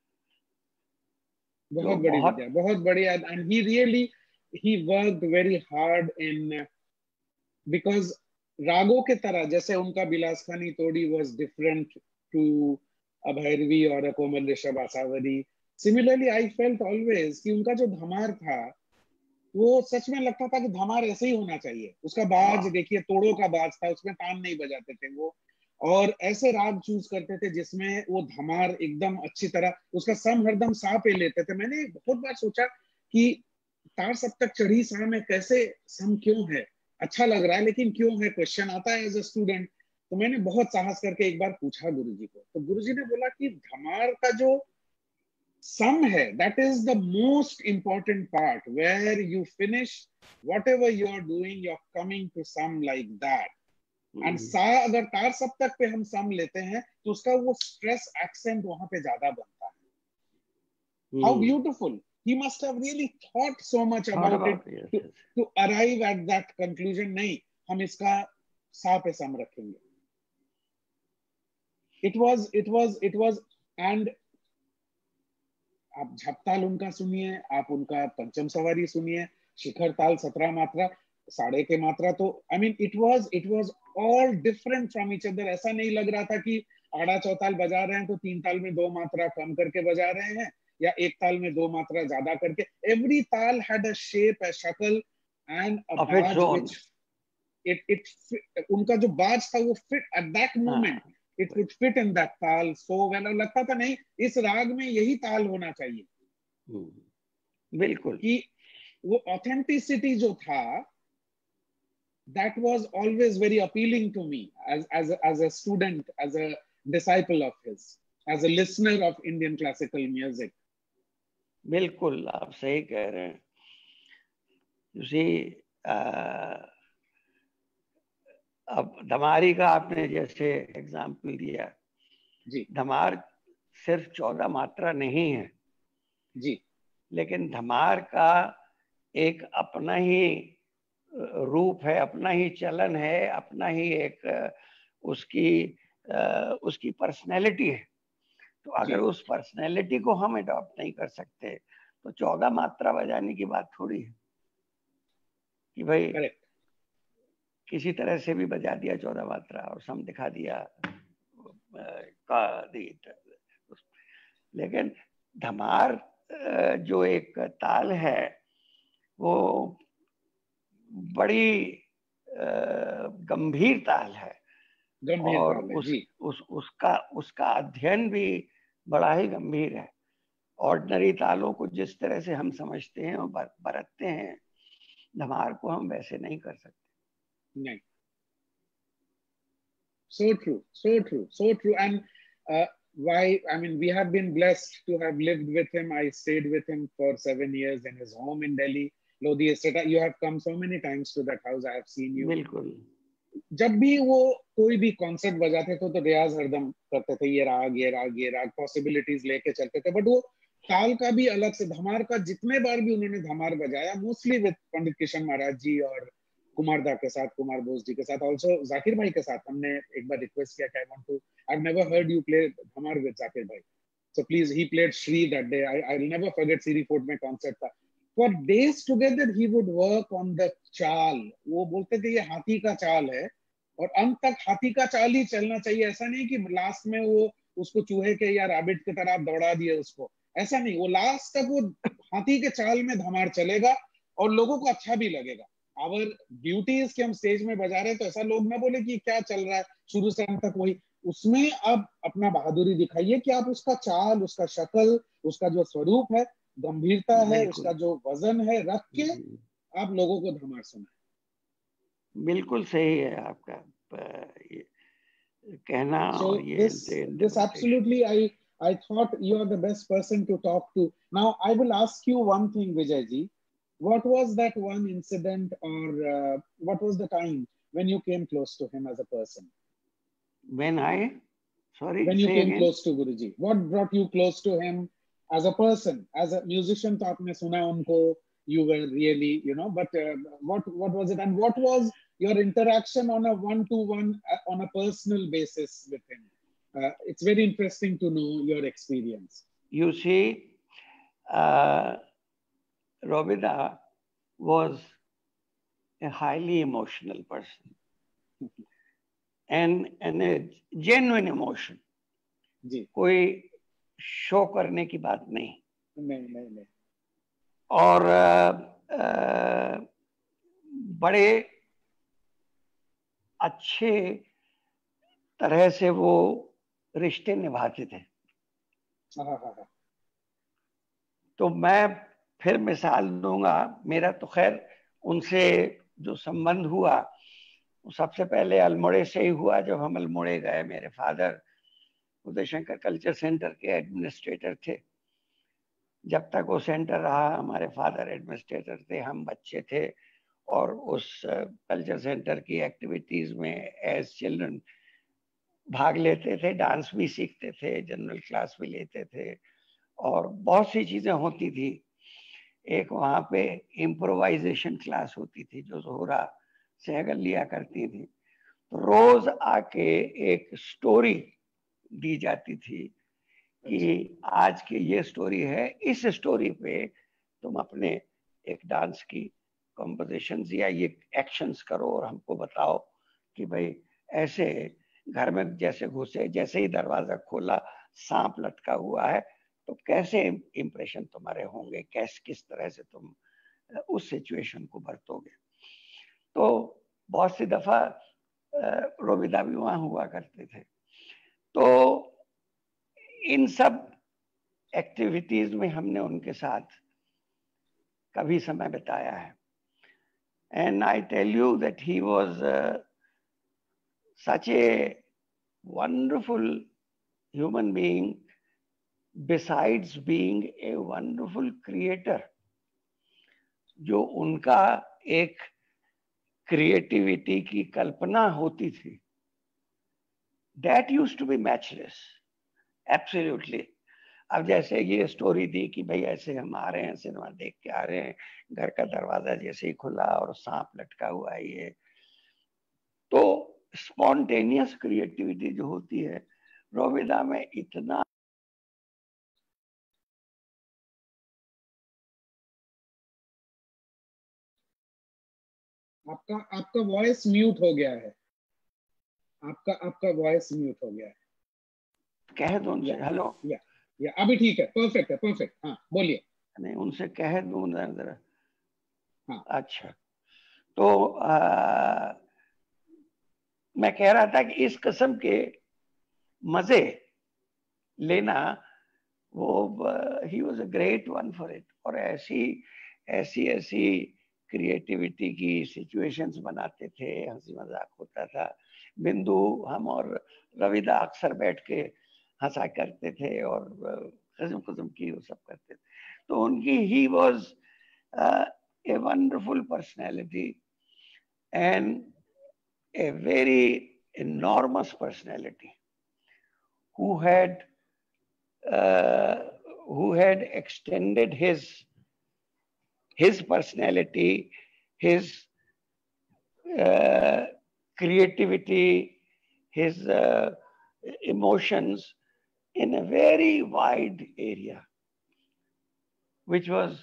बहुत बड़ी विद्या, बहुत बड़ी। And he really he worked very hard in, because रागों के तरह जैसे उनका Bilaskhani Todi was different to a Bhairavi और a Komal Rishabh Asavari. Similarly I felt always कि उनका जो धमार था वो सच में लगता था कि धमार ऐसे ही होना चाहिए। उसका बाज देखिए, तोड़ों का बाज था, उसमें तान नहीं बजाते थे वो, और ऐसे राग चूज करते थे जिसमें वो धमार एकदम अच्छी तरह, उसका सम हरदम सा पे लेते थे। मैंने बहुत बार सोचा कि तार सप्तक चढ़ी सा में कैसे सम क्यों है, अच्छा लग रहा है लेकिन क्यों है, क्वेश्चन आता है एज अ स्टूडेंट। तो मैंने बहुत साहस करके एक बार पूछा गुरुजी को, तो गुरुजी ने बोला कि धमार का जो sum hai, that is the most important part, where you finish whatever you are doing, you're coming to sum like that. And सा अगर तार सप्तक पे हम सम लेते हैं तो उसका वो स्ट्रेस एक्सेंट वहां पे ज्यादा बनता है। How beautiful. He must have really thought so much about it to arrive at that conclusion. नहीं, हम इसका सा पे सम रखेंगे। It was, and आप झपताल उनका सुनिए, आप उनका पंचम सवारी सुनिए, शिखर ताल 17 मात्रा, साढ़े के मात्रा, तो I mean it was all different from each other. ऐसा नहीं लग रहा था कि आड़ा चौताल बजा रहे हैं तो 3 ताल में 2 मात्रा कम करके बजा रहे हैं, या 1 ताल में 2 मात्रा ज्यादा करके। एवरी ताल हैड अ शेप, अ शक्ल एंड अ बाज व्हिच इट उनका जो बाज था वो fit at that moment, it would fit in that taal so well. लगता था नहीं, इस राग में यही ताल होना चाहिए। बिल्कुल, कि वो ऑथेंटिसिटी जो था, that was always very appealing to me as a student, as a disciple of his, as a listener of Indian classical music. बिल्कुल आप सही कह रहे हैं। अब धमारी का आपने जैसे एग्जाम्पल दिया जी, धमार सिर्फ 14 मात्रा नहीं है जी, लेकिन धमार का एक अपना ही रूप है, अपना ही चलन है, अपना ही एक उसकी पर्सनैलिटी है। तो अगर उस पर्सनैलिटी को हम अडॉप्ट नहीं कर सकते तो 14 मात्रा बजाने की बात थोड़ी है कि भाई करेक्ट, किसी तरह से भी बजा दिया 14 मात्रा और सम दिखा दिया का दी। लेकिन धमार जो एक ताल है वो बड़ी गंभीर ताल है, और उसका अध्ययन भी बड़ा ही गंभीर है। ऑर्डिनरी तालों को जिस तरह से हम समझते हैं और बरतते हैं, धमार को हम वैसे नहीं कर सकते। नहीं, so true. And why, I mean, we have been blessed to have lived with him. I stayed with him for 7 years in his home in Delhi. Lodhi Estate, you have come so many times to that house, I have seen you. बिल्कुल. जब भी वो कोई भी concert बजाते थे तो रियाज हरदम करते थे, ये राग ये राग ये राग, पॉसिबिलिटीज लेके चलते थे. बट वो ताल का भी अलग से, धमार का जितने बार भी उन्होंने धमार बजाया, मोस्टली विद पंडित किशन महाराज जी और कुमार दा के साथ, कुमार बोस जी के साथ, ऑल्सो जाकिर भाई के साथ. हमने एक बार रिक्वेस्ट किया कि I want to, I have never heard you play dhamar with Zakir bhai, so please, he played श्री that day. I will never forget, Siri Fort में कॉन्सर्ट था. For days together he would work on the चाल. वो बोलते थे ये हाथी का चाल है और अंत तक हाथी का चाल ही चलना चाहिए. ऐसा नहीं कि लास्ट में वो उसको चूहे के या रैबिट की तरह दौड़ा दिए उसको, ऐसा नहीं. वो लास्ट तक वो हाथी के चाल में धमार चलेगा और लोगों को अच्छा भी लगेगा. आवर ड्यूटी इज कि हम स्टेज में बजा रहे हैं तो ऐसा लोग ना बोले कि क्या चल रहा है, शुरू से अंत तक वही. उसमें आप अपना बहादुरी दिखाइए कि आप उसका चाल, उसका शक्ल, उसका जो स्वरूप है, गंभीरता है, उसका जो वजन है, रख के आप लोगों को धमार सुनाए. बिल्कुल सही है आपका कहना. So this absolutely, I thought you are the best person to talk to. Now I will ask you one thing, Vijay ji. What was that one incident, or what was the time when you came close to him as a person? When you came close to Guruji, what brought you close to him as a person? As a musician, तो आपने सुना उनको, you were really, but what was it, and what was your interaction on a one-to-one, on a personal basis with him? It's very interesting to know your experience. You see, Robida was a highly emotional person and a genuine emotion. जी. कोई show करने की बात नहीं. नहीं. और बड़े अच्छे तरह से वो रिश्ते निभाते थे. तो मैं फिर मिसाल दूंगा. मेरा तो खैर उनसे जो संबंध हुआ वो सबसे पहले अल्मोड़े से ही हुआ. जब हम अल्मोड़े गए, मेरे father Uday Shankar culture centre के एडमिनिस्ट्रेटर थे. जब तक वो सेंटर रहा, हमारे फादर एडमिनिस्ट्रेटर थे, हम बच्चे थे और उस कल्चर सेंटर की एक्टिविटीज में एज चिल्ड्रन भाग लेते थे. डांस भी सीखते थे, जनरल क्लास भी लेते थे और बहुत सी चीजें होती थी. एक वहाँ पे इम्प्रोवाइजेशन क्लास होती थी जो जोहरा सहगल लिया करती थी. तो रोज आके एक स्टोरी दी जाती थी कि आज की ये स्टोरी है, इस स्टोरी पे तुम अपने एक डांस की कॉम्पोजिशंस या ये एक्शंस करो और हमको बताओ कि भाई ऐसे घर में जैसे घुसे, जैसे ही दरवाजा खोला सांप लटका हुआ है, तो कैसे इंप्रेशन तुम्हारे होंगे, किस तरह से तुम उस सिचुएशन को बरतोगे. तो बहुत सी दफा रोबिदा भी वहां हुआ करते थे. तो इन सब एक्टिविटीज में हमने उनके साथ कभी समय बिताया है. And I tell you that he was such a wonderful human being, besides being a wonderful creator. जो उनका एक क्रिएटिविटी की कल्पना होती थी, that used to be matchless. Absolutely. अब जैसे ये स्टोरी दी कि भाई ऐसे हम आ रहे हैं, सिनेमा देख के आ रहे हैं, घर का दरवाजा जैसे ही खुला और सांप लटका हुआ है, ये तो स्पॉन्टेनियस क्रिएटिविटी जो होती है रोबिदा में इतना. आपका वॉइस म्यूट हो गया है. आपका वॉइस म्यूट हो गया है. कह दो उनसे. हेलो. या अभी ठीक है. परफेक्ट है. परफेक्ट. हाँ बोलिए. नहीं, उनसे कह दूं जरा. हाँ. अच्छा. तो मैं कह रहा था कि इस किस्म के मजे लेना, वो he was a great one for it. और ऐसी क्रिएटिविटी की सिचुएशंस बनाते थे, हंसी मजाक होता था. बिंदु, हम और रविदा अक्सर बैठ के हंसा करते थे और कस्म की वो सब करते थे. तो उनकी he was a wonderful personality and a very enormous personality who had extended his personality, his creativity, his emotions in a very wide area, which was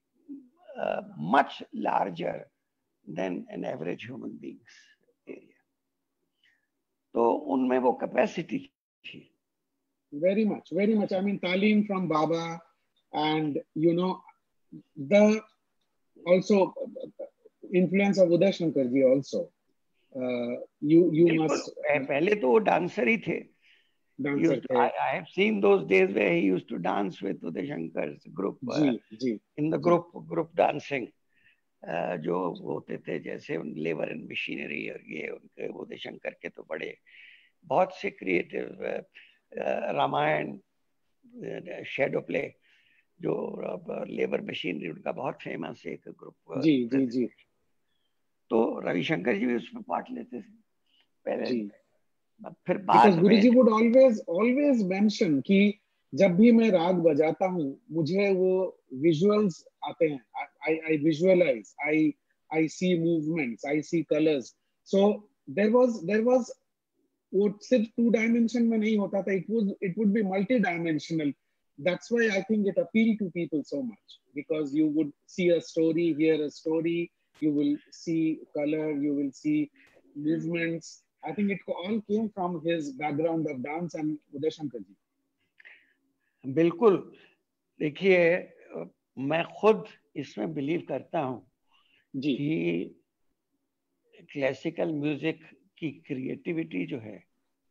much larger than an average human being's area. तो उनमें वो capacity थी. Very much, very much. I mean, Talim from Baba, and you know, the also influence of Uday Shankar ji also. You must. पहले तो वो dancer ही थे. I have seen those days where he used to dance with Uday Shankar's group. In the group dancing, जो होते थे जैसे labour and machinery और ये उनके उदय शंकर के तो बड़े बहुत से क्रिएटिव रामायण शेडो प्ले जो लेबर मशीनरी उनका बहुत फेमस एक ग्रुप. जी. तो रविशंकर जी भी उसमें पार्ट लेते थे पहले. फिर बाद में गुरुजी would always mention कि जब भी मैं राग बजाता हूँ मुझे वो विजुअल्स आते हैं. I visualize, I see movements, I see colors. So there was वो सिर्फ 2 dimension में नहीं होता था. It would be multi-dimensional. That's why I think it appealed to people so much, because you would see a story, hear a story, you will see color, you will see movements. I think it all came from his background of dance and Uday Shankar ji. बिल्कुल. देखिए मैं खुद इसमें believe करता हूँ कि classical music की creativity जो है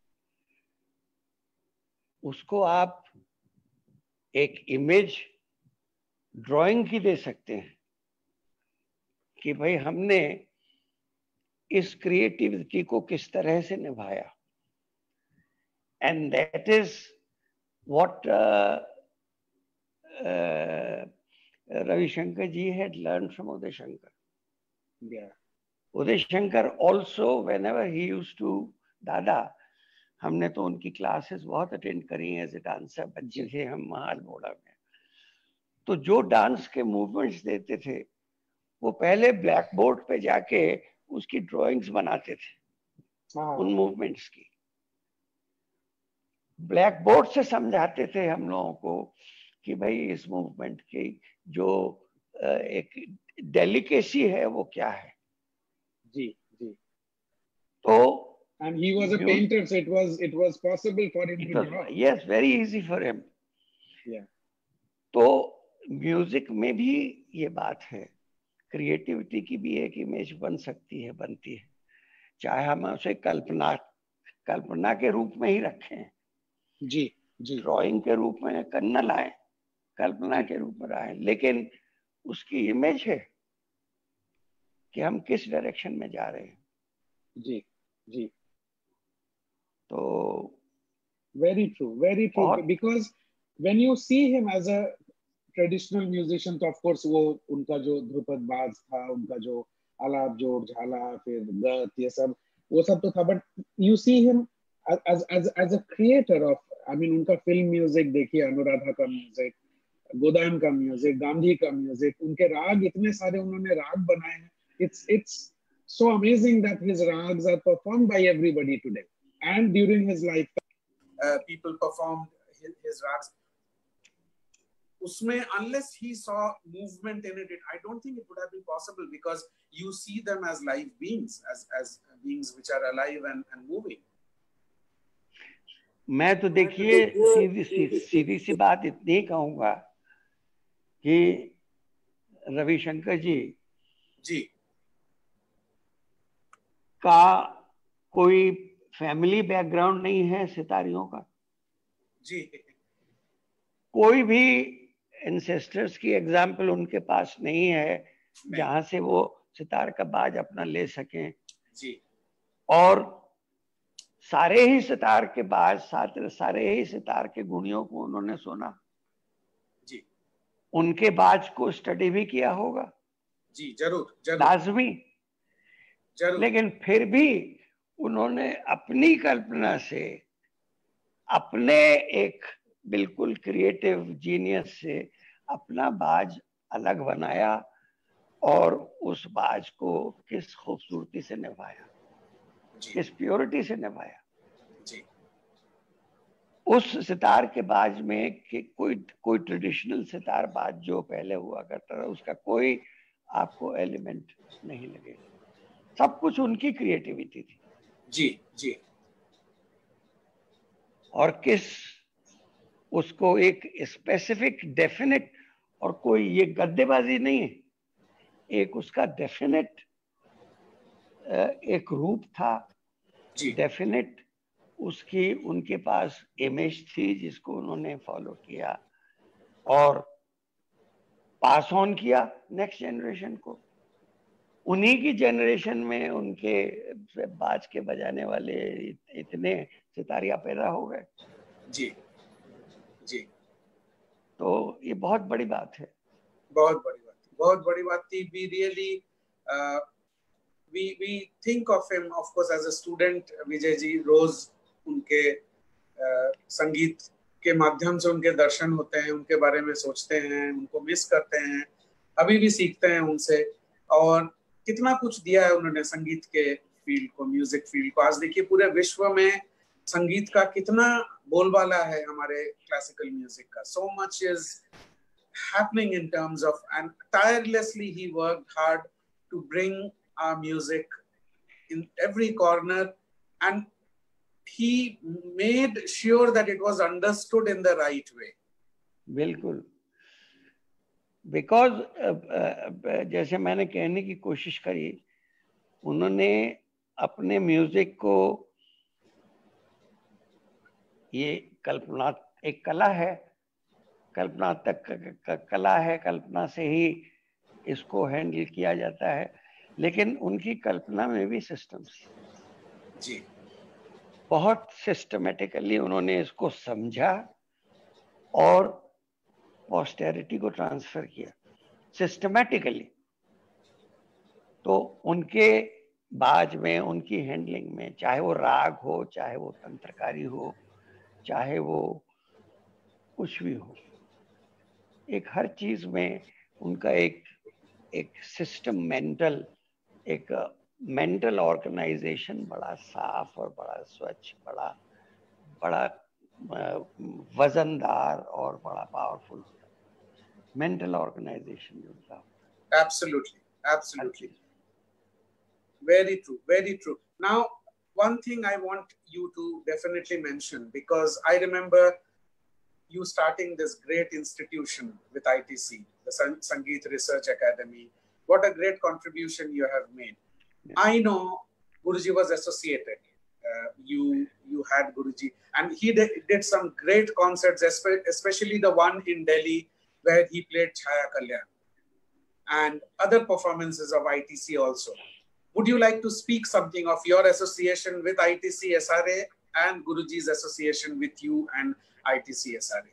उसको आप एक इमेज ड्राइंग की दे सकते हैं कि भाई हमने इस क्रिएटिविटी को किस तरह से निभाया. And that is what Ravi Shankar ji had learned from Uday Shankar. Uday Shankar also, whenever he used to, दादा हमने तो उनकी क्लासेस बहुत अटेंड करी हैं एज ए डांसर. बच्चे थे हम महालमोड़ा में. तो जो डांस के मूवमेंट्स देते थे वो पहले ब्लैक बोर्ड पे जाके उसकी ड्राइंग्स बनाते थे उन मूवमेंट्स की. ब्लैक बोर्ड से समझाते थे हम लोगों को कि भाई इस मूवमेंट की जो एक डेलिकेसी है वो क्या है. जी. तो and he was a painter, so it was possible for him to draw. Yes, very easy for him. Yeah. तो म्यूजिक में भी ये बात है. क्रिएटिविटी की भी एक इमेज बन सकती है, बनती है, चाहे हम उसे कल्पना के रूप में ही रखें. जी. ड्राइंग के रूप में करना लाए, कल्पना के रूप में लाए, लेकिन उसकी इमेज है कि हम किस डायरेक्शन में जा रहे हैं. जी. तो very true, because when you see him as a traditional musician, तो of course वो उनका जो ध्रुपद बाज था, उनका जो आलाप जोड़ झाला फिर गत ये सब वो सब तो था, but you see him as a creator of, I mean उनका फिल्म म्यूजिक देखिए, अनुराधा का म्यूजिक, गोदान का म्यूजिक, गांधी का म्यूजिक, उनके राग इतने सारे उन्होंने राग बनाए हैं. It's so amazing that his rags are performed by everybody today. And during his lifetime, people performed his rags. Usme, unless he saw movement in it, I don't think it would have been possible, because you see them as live beings, as beings which are alive and moving. मैं तो देखिए सीधी सी बात इतनी कहूँगा कि रविशंकर जी का कोई family background नहीं है सितारियों का. जी. कोई भी एंसेस्टर्स की एग्जाम्पल उनके पास नहीं है जहां से वो सितार का बाज अपना ले सकें. जी. और सारे ही सितार के बाज, सारे ही सितार के गुणियों को उन्होंने सुना. जी. उनके बाज को स्टडी भी किया होगा. जी जरूर जरूर लाजमी। जरूर। लेकिन फिर भी उन्होंने अपनी कल्पना से, अपने एक बिल्कुल क्रिएटिव जीनियस से अपना बाज अलग बनाया और उस बाज को किस खूबसूरती से निभाया, किस प्योरिटी से निभाया। जी। उस सितार के बाज में कि कोई ट्रेडिशनल सितार बाज जो पहले हुआ करता था उसका कोई आपको एलिमेंट नहीं लगेगा, सब कुछ उनकी क्रिएटिविटी थी। जी जी। और किस उसको एक स्पेसिफिक डेफिनेट, और कोई ये गद्देबाजी नहीं है, एक उसका डेफिनेट एक रूप था, डेफिनेट उसकी उनके पास इमेज थी जिसको उन्होंने फॉलो किया और पास ऑन किया नेक्स्ट जनरेशन को। उन्हीं की जनरेशन में उनके बाज के बजाने वाले इतने सितारिया पैदा हो गए। जी जी। तो ये बहुत बड़ी बात है, बहुत बड़ी बात, बहुत बड़ी बात थी। We really we think of him of course as a student। Vijay ji रोज उनके संगीत के माध्यम से उनके दर्शन होते हैं, उनके बारे में सोचते हैं, उनको मिस करते हैं, अभी भी सीखते हैं उनसे। और कितना कुछ दिया है उन्होंने संगीत के फील्ड को, म्यूजिक फील्ड को। आज देखिए पूरे विश्व में संगीत का कितना बोलबाला है हमारे क्लासिकल म्यूजिक का। So much is happening in terms of, and tirelessly he worked hard to bring our music in every corner, and he made sure that it was understood in the right way। बिल्कुल। Because जैसे मैंने कहने की कोशिश करी, उन्होंने अपने music को, ये कल्पना एक कला है, कल्पना तक कला है, कल्पना से ही इसको हैंडल किया जाता है, लेकिन उनकी कल्पना में भी सिस्टम्स जी। बहुत सिस्टमेटिकली उन्होंने इसको समझा और पोस्टेरिटी को ट्रांसफर किया सिस्टमेटिकली। तो उनके बाज में, उनकी हैंडलिंग में, चाहे वो राग हो, चाहे वो तंत्रकारी हो, चाहे वो कुछ भी हो, एक हर चीज में उनका एक सिस्टम, एक मेंटल ऑर्गेनाइजेशन बड़ा साफ और बड़ा स्वच्छ, बड़ा वजनदार और बड़ा पावरफुल मेंटल ऑर्गेनाइजेशन उनका। Absolutely very true, very true। Now one thing I want you to definitely mention, because I remember you starting this great institution with ITC, the Sangeet Research Academy. What a great contribution you have made। Yeah. I know Guruji was associated, you had Guruji, and he did some great concerts, especially the one in Delhi where he played Chhaya Kalyan, and other performances of ITC also। Would you like to speak something of your association with ITC SRA and Guruji's association with you and ITC SRA?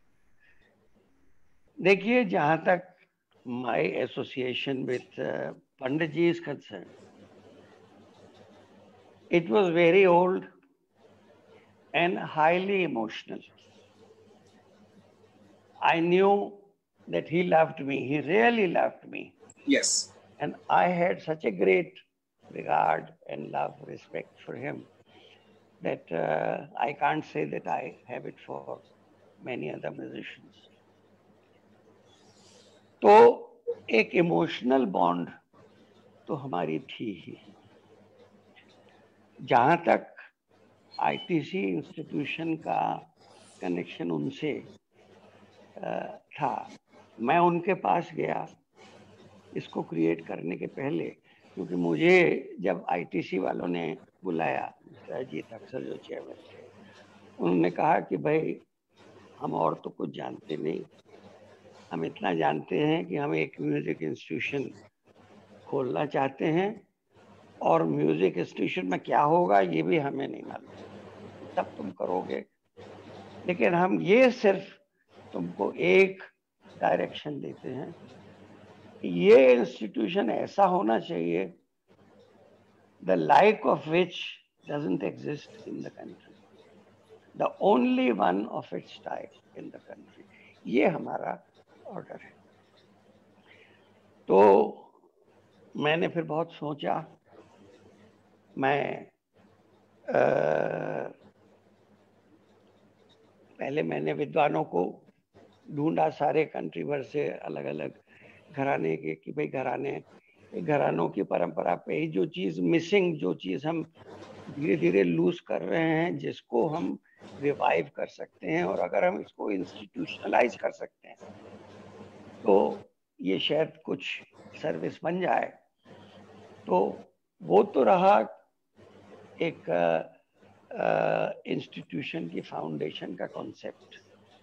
देखिए, जहाँ तक my association with Pandit ji is concerned, it was very old and highly emotional। I knew that he loved me, he really loved me। Yes। And I had such a great regard and love, respect for him that I can't say that I have it for many other musicians। तो एक emotional bond तो हमारी थी ही। जहाँ तक ITC institution का connection उनसे था, मैं उनके पास गया इसको क्रिएट करने के पहले, क्योंकि मुझे जब आईटीसी वालों ने बुलाया, अजीत अक्सर जो चेयरमैन थे, उन्होंने कहा कि भाई हम और तो कुछ जानते नहीं, हम इतना जानते हैं कि हम एक म्यूजिक इंस्टीट्यूशन खोलना चाहते हैं और म्यूजिक इंस्टीट्यूशन में क्या होगा ये भी हमें नहीं मालूम, सब तुम करोगे, लेकिन हम ये सिर्फ तुमको एक डायरेक्शन देते हैं ये इंस्टीट्यूशन ऐसा होना चाहिए the like of which doesn't exist in the country, the only one of its type in the country. ये हमारा ऑर्डर है. तो मैंने फिर बहुत सोचा. मैं पहले मैंने विद्वानों को ढूंढा सारे कंट्री भर से, अलग अलग घराने के, कि भाई घरानों की परंपरा पे ही जो चीज मिसिंग, जो चीज हम धीरे धीरे लूज कर रहे हैं, जिसको हम रिवाइव कर सकते हैं, और अगर हम इसको इंस्टीट्यूशनलाइज कर सकते हैं तो ये शायद कुछ सर्विस बन जाए. तो वो तो रहा एक इंस्टीट्यूशन की फाउंडेशन का कॉन्सेप्ट.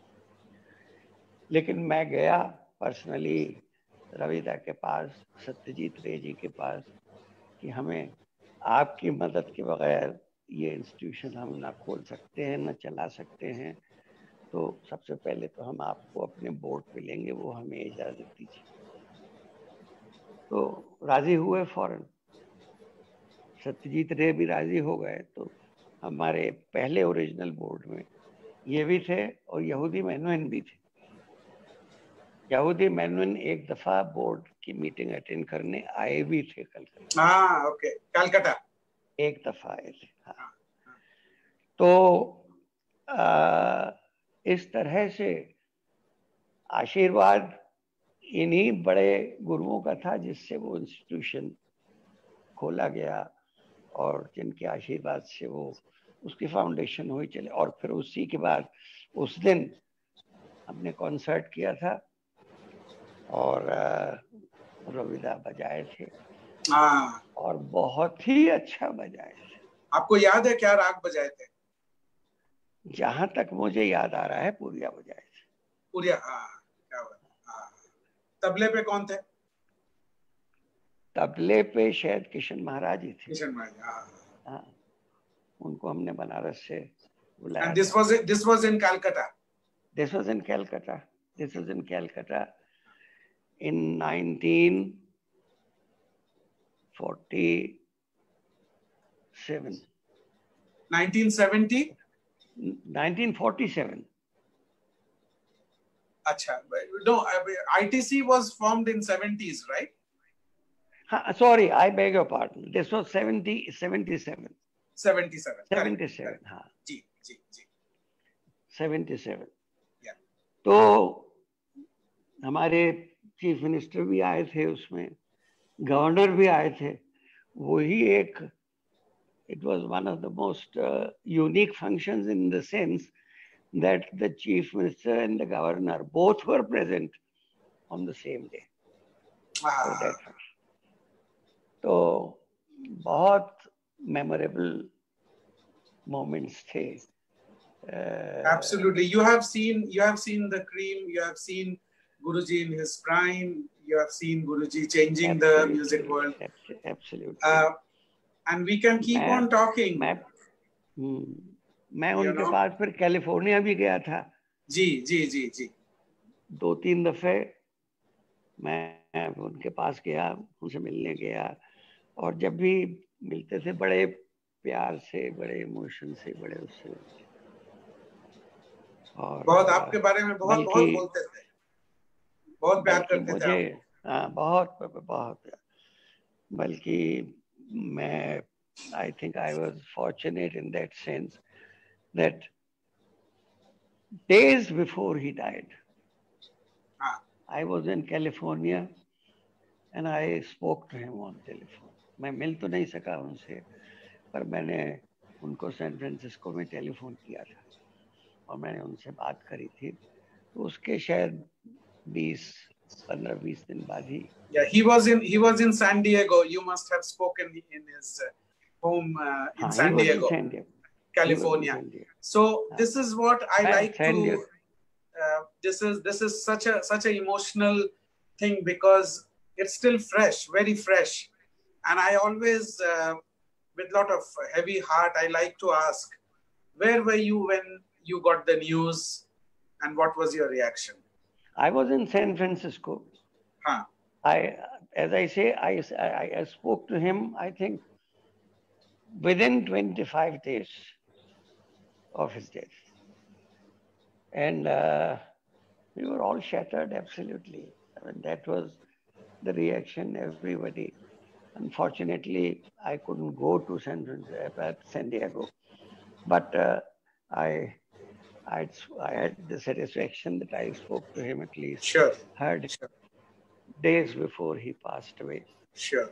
लेकिन मैं गया पर्सनली रविदा के पास, सत्यजीत रे जी के पास, कि हमें आपकी मदद के बगैर ये इंस्टीट्यूशन हम ना खोल सकते हैं, ना चला सकते हैं. तो सबसे पहले तो हम आपको अपने बोर्ड पे लेंगे, वो हमें इजाज़त दीजिए. तो राजी हुए फौरन. सत्यजीत रे भी राजी हो गए. तो हमारे पहले ओरिजिनल बोर्ड में ये भी थे और यहूदी मेनुइन भी थे. यहूदी मेनुइन एक दफा बोर्ड की मीटिंग अटेंड करने आए भी थे कलकत्ता. हाँ, ओके, कलकत्ता एक दफा आए थे. हाँ. तो इस तरह से आशीर्वाद इन्हीं बड़े गुरुओं का था जिससे वो इंस्टीट्यूशन खोला गया, और जिनके आशीर्वाद से वो उसकी फाउंडेशन हुई चले. और फिर उसी के बाद उस दिन हमने कॉन्सर्ट किया था और रविदा बजाए थे. हाँ, और बहुत ही अच्छा बजाए थे. आपको याद है क्या राग बजाए थे? जहां तक मुझे याद आ रहा है पूरिया बजाए थे. पूरिया. हाँ, क्या बात. हाँ. तबले पे कौन थे? तबले पे शायद किशन महाराज ही थे. किशन महाराज. हाँ, उनको हमने बनारस से बुलाया. And this was in Calcutta. This was in Calcutta. In 1947. 1970? 1947. Acha. No, ITC was formed in 70s, right? Sorry, I beg your pardon. This was 77. 77. हाँ. जी. 77. Yeah. तो हमारे चीफ मिनिस्टर भी आए थे उसमें, गवर्नर भी आए थे. वही एक, it was one of the most unique functions in the sense that the chief minister and the governor both were present on the same day for that function. तो बहुत memorable moments थे. Absolutely. You have seen the cream. You have seen Guruji in his prime. You have seen Guruji changing the music world. Absolutely. And we can keep on talking. मैं उनके पास फिर California भी गया था. जी. 2-3 दफे मैं उनके पास गया, उनसे मिलने गया, और जब भी मिलते थे बड़े प्यार से, बड़े इमोशन से, बड़े उससे. और बहुत आपके बारे में बहुत बोलते थे, बहुत प्यार करते थे मुझे. हाँ, बहुत. बल्कि मैं, I think I was fortunate in that sense that days before he died, I was in California and I spoke to him on telephone. मैं मिल तो नहीं सका उनसे, पर मैंने उनको सैन फ्रांसिस्को में टेलीफोन किया था और मैंने उनसे बात करी थी. तो उसके शायद 15-20 दिन बाद ही. Yeah, he was in San Diego. You must have spoken in his home in San Diego, California. So this is what I like to. This is such a emotional thing because it's still fresh, very fresh, and I always, with a lot of heavy heart, I like to ask, where were you when you got the news, and what was your reaction? I was in San Francisco. Huh. As I say, I spoke to him, I think, within 25 days of his death. And we were all shattered, absolutely. I mean, that was the reaction, everybody. Unfortunately, I couldn't go to San Diego, but I had the satisfaction that I spoke to him at least. Sure. Heard days before he passed away. Sure.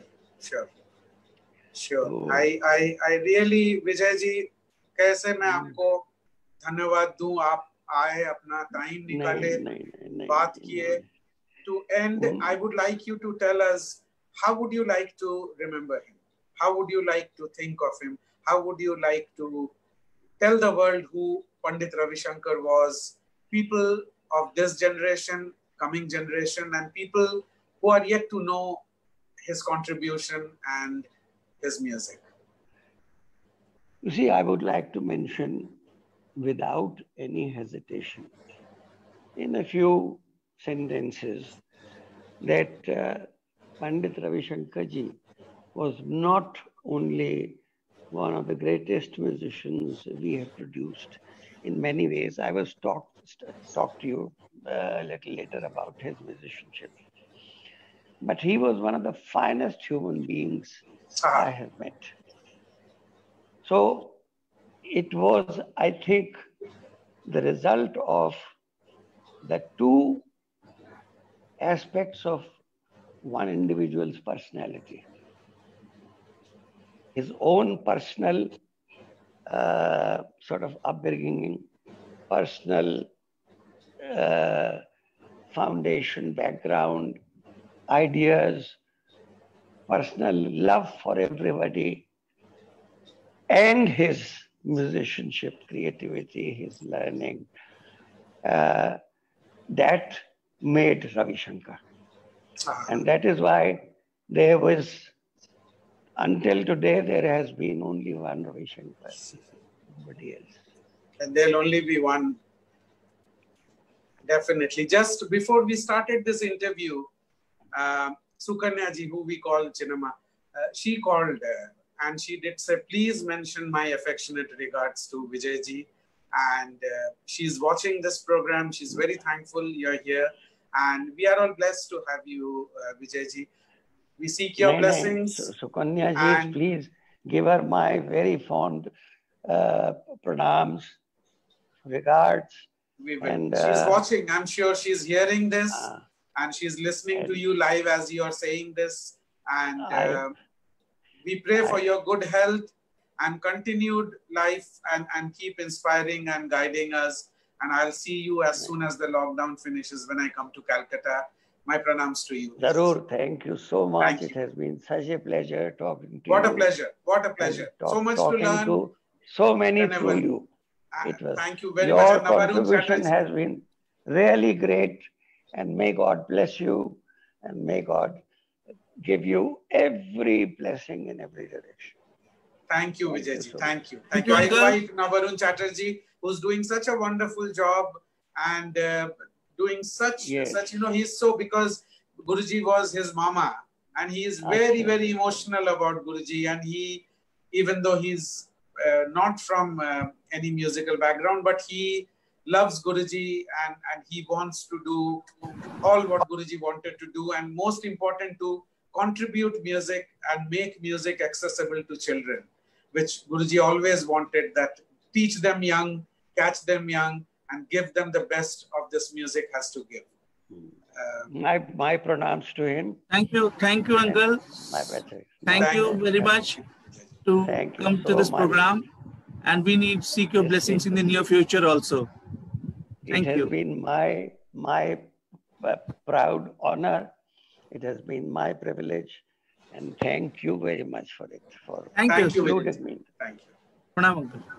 So, I really, Vijay ji, कैसे मैं आपको धन्यवाद दूं, आप आए, अपना time निकाले, बात किए. To end, I would like you to tell us, how would you like to remember him? How would you like to think of him? How would you like to tell the world who Pandit Ravi Shankar was? People of this generation, coming generation, and people who are yet to know his contribution and his music. You see, I would like to mention, without any hesitation, in a few sentences, that Pandit Ravi Shankar ji was not only one of the greatest musicians we have produced in many ways. I was talk to you a little later about his musicianship. But he was one of the finest human beings I have met. So it was, I think, the result of the two aspects of one individual's personality. His own personal sort of upbringing, personal foundation, background, ideas, personal love for everybody, and his musicianship, creativity, his learning, that made Ravi Shankar. And that is why there was, until today, there has been only one Ravi Shankar, nobody else. And there'll only be one. Definitely. Just before we started this interview, Sukanya ji, who we call Chinnamma, she called and she did say, please mention my affectionate regards to Vijay ji. And she's watching this program. She's very thankful you're here. And we are all blessed to have you, Vijay ji. We seek your blessings. Sukanya ji, please give her my very fond pranams, regards. We will. And, she's watching. I'm sure she's hearing this and she's listening to you live as you are saying this. And we pray for your good health and continued life and keep inspiring and guiding us. And I'll see you as soon as the lockdown finishes when I come to Calcutta. My pranams to you. Zarur, thank you so much. It has been such a pleasure talking to you. What a pleasure. What a pleasure. So much to learn. To so many through you. It was, thank you very your much. Your contribution has been really great, and may God bless you, and may God give you every blessing in every direction. Thank you, Vijay ji. Thank you. Thank you. I invite Navarun Chatterjee, who's doing such a wonderful job and doing such, he's so, because Guruji was his mama, and he is very, very emotional about Guruji. And he, even though he's not from any musical background, but he loves Guruji and he wants to do all what Guruji wanted to do. And most important, to contribute music and make music accessible to children, which Guruji always wanted, that teach them young, catch them young, and give them the best of this music has to give. My pranams to him. Thank you, uncle. My pleasure. Thank you very much to come to this program, and we need to seek your blessings in the near future also. Thank you. It has been my proud honor. It has been my privilege, and thank you very much for it. Thank you. including me. Thank you. Pranam, uncle.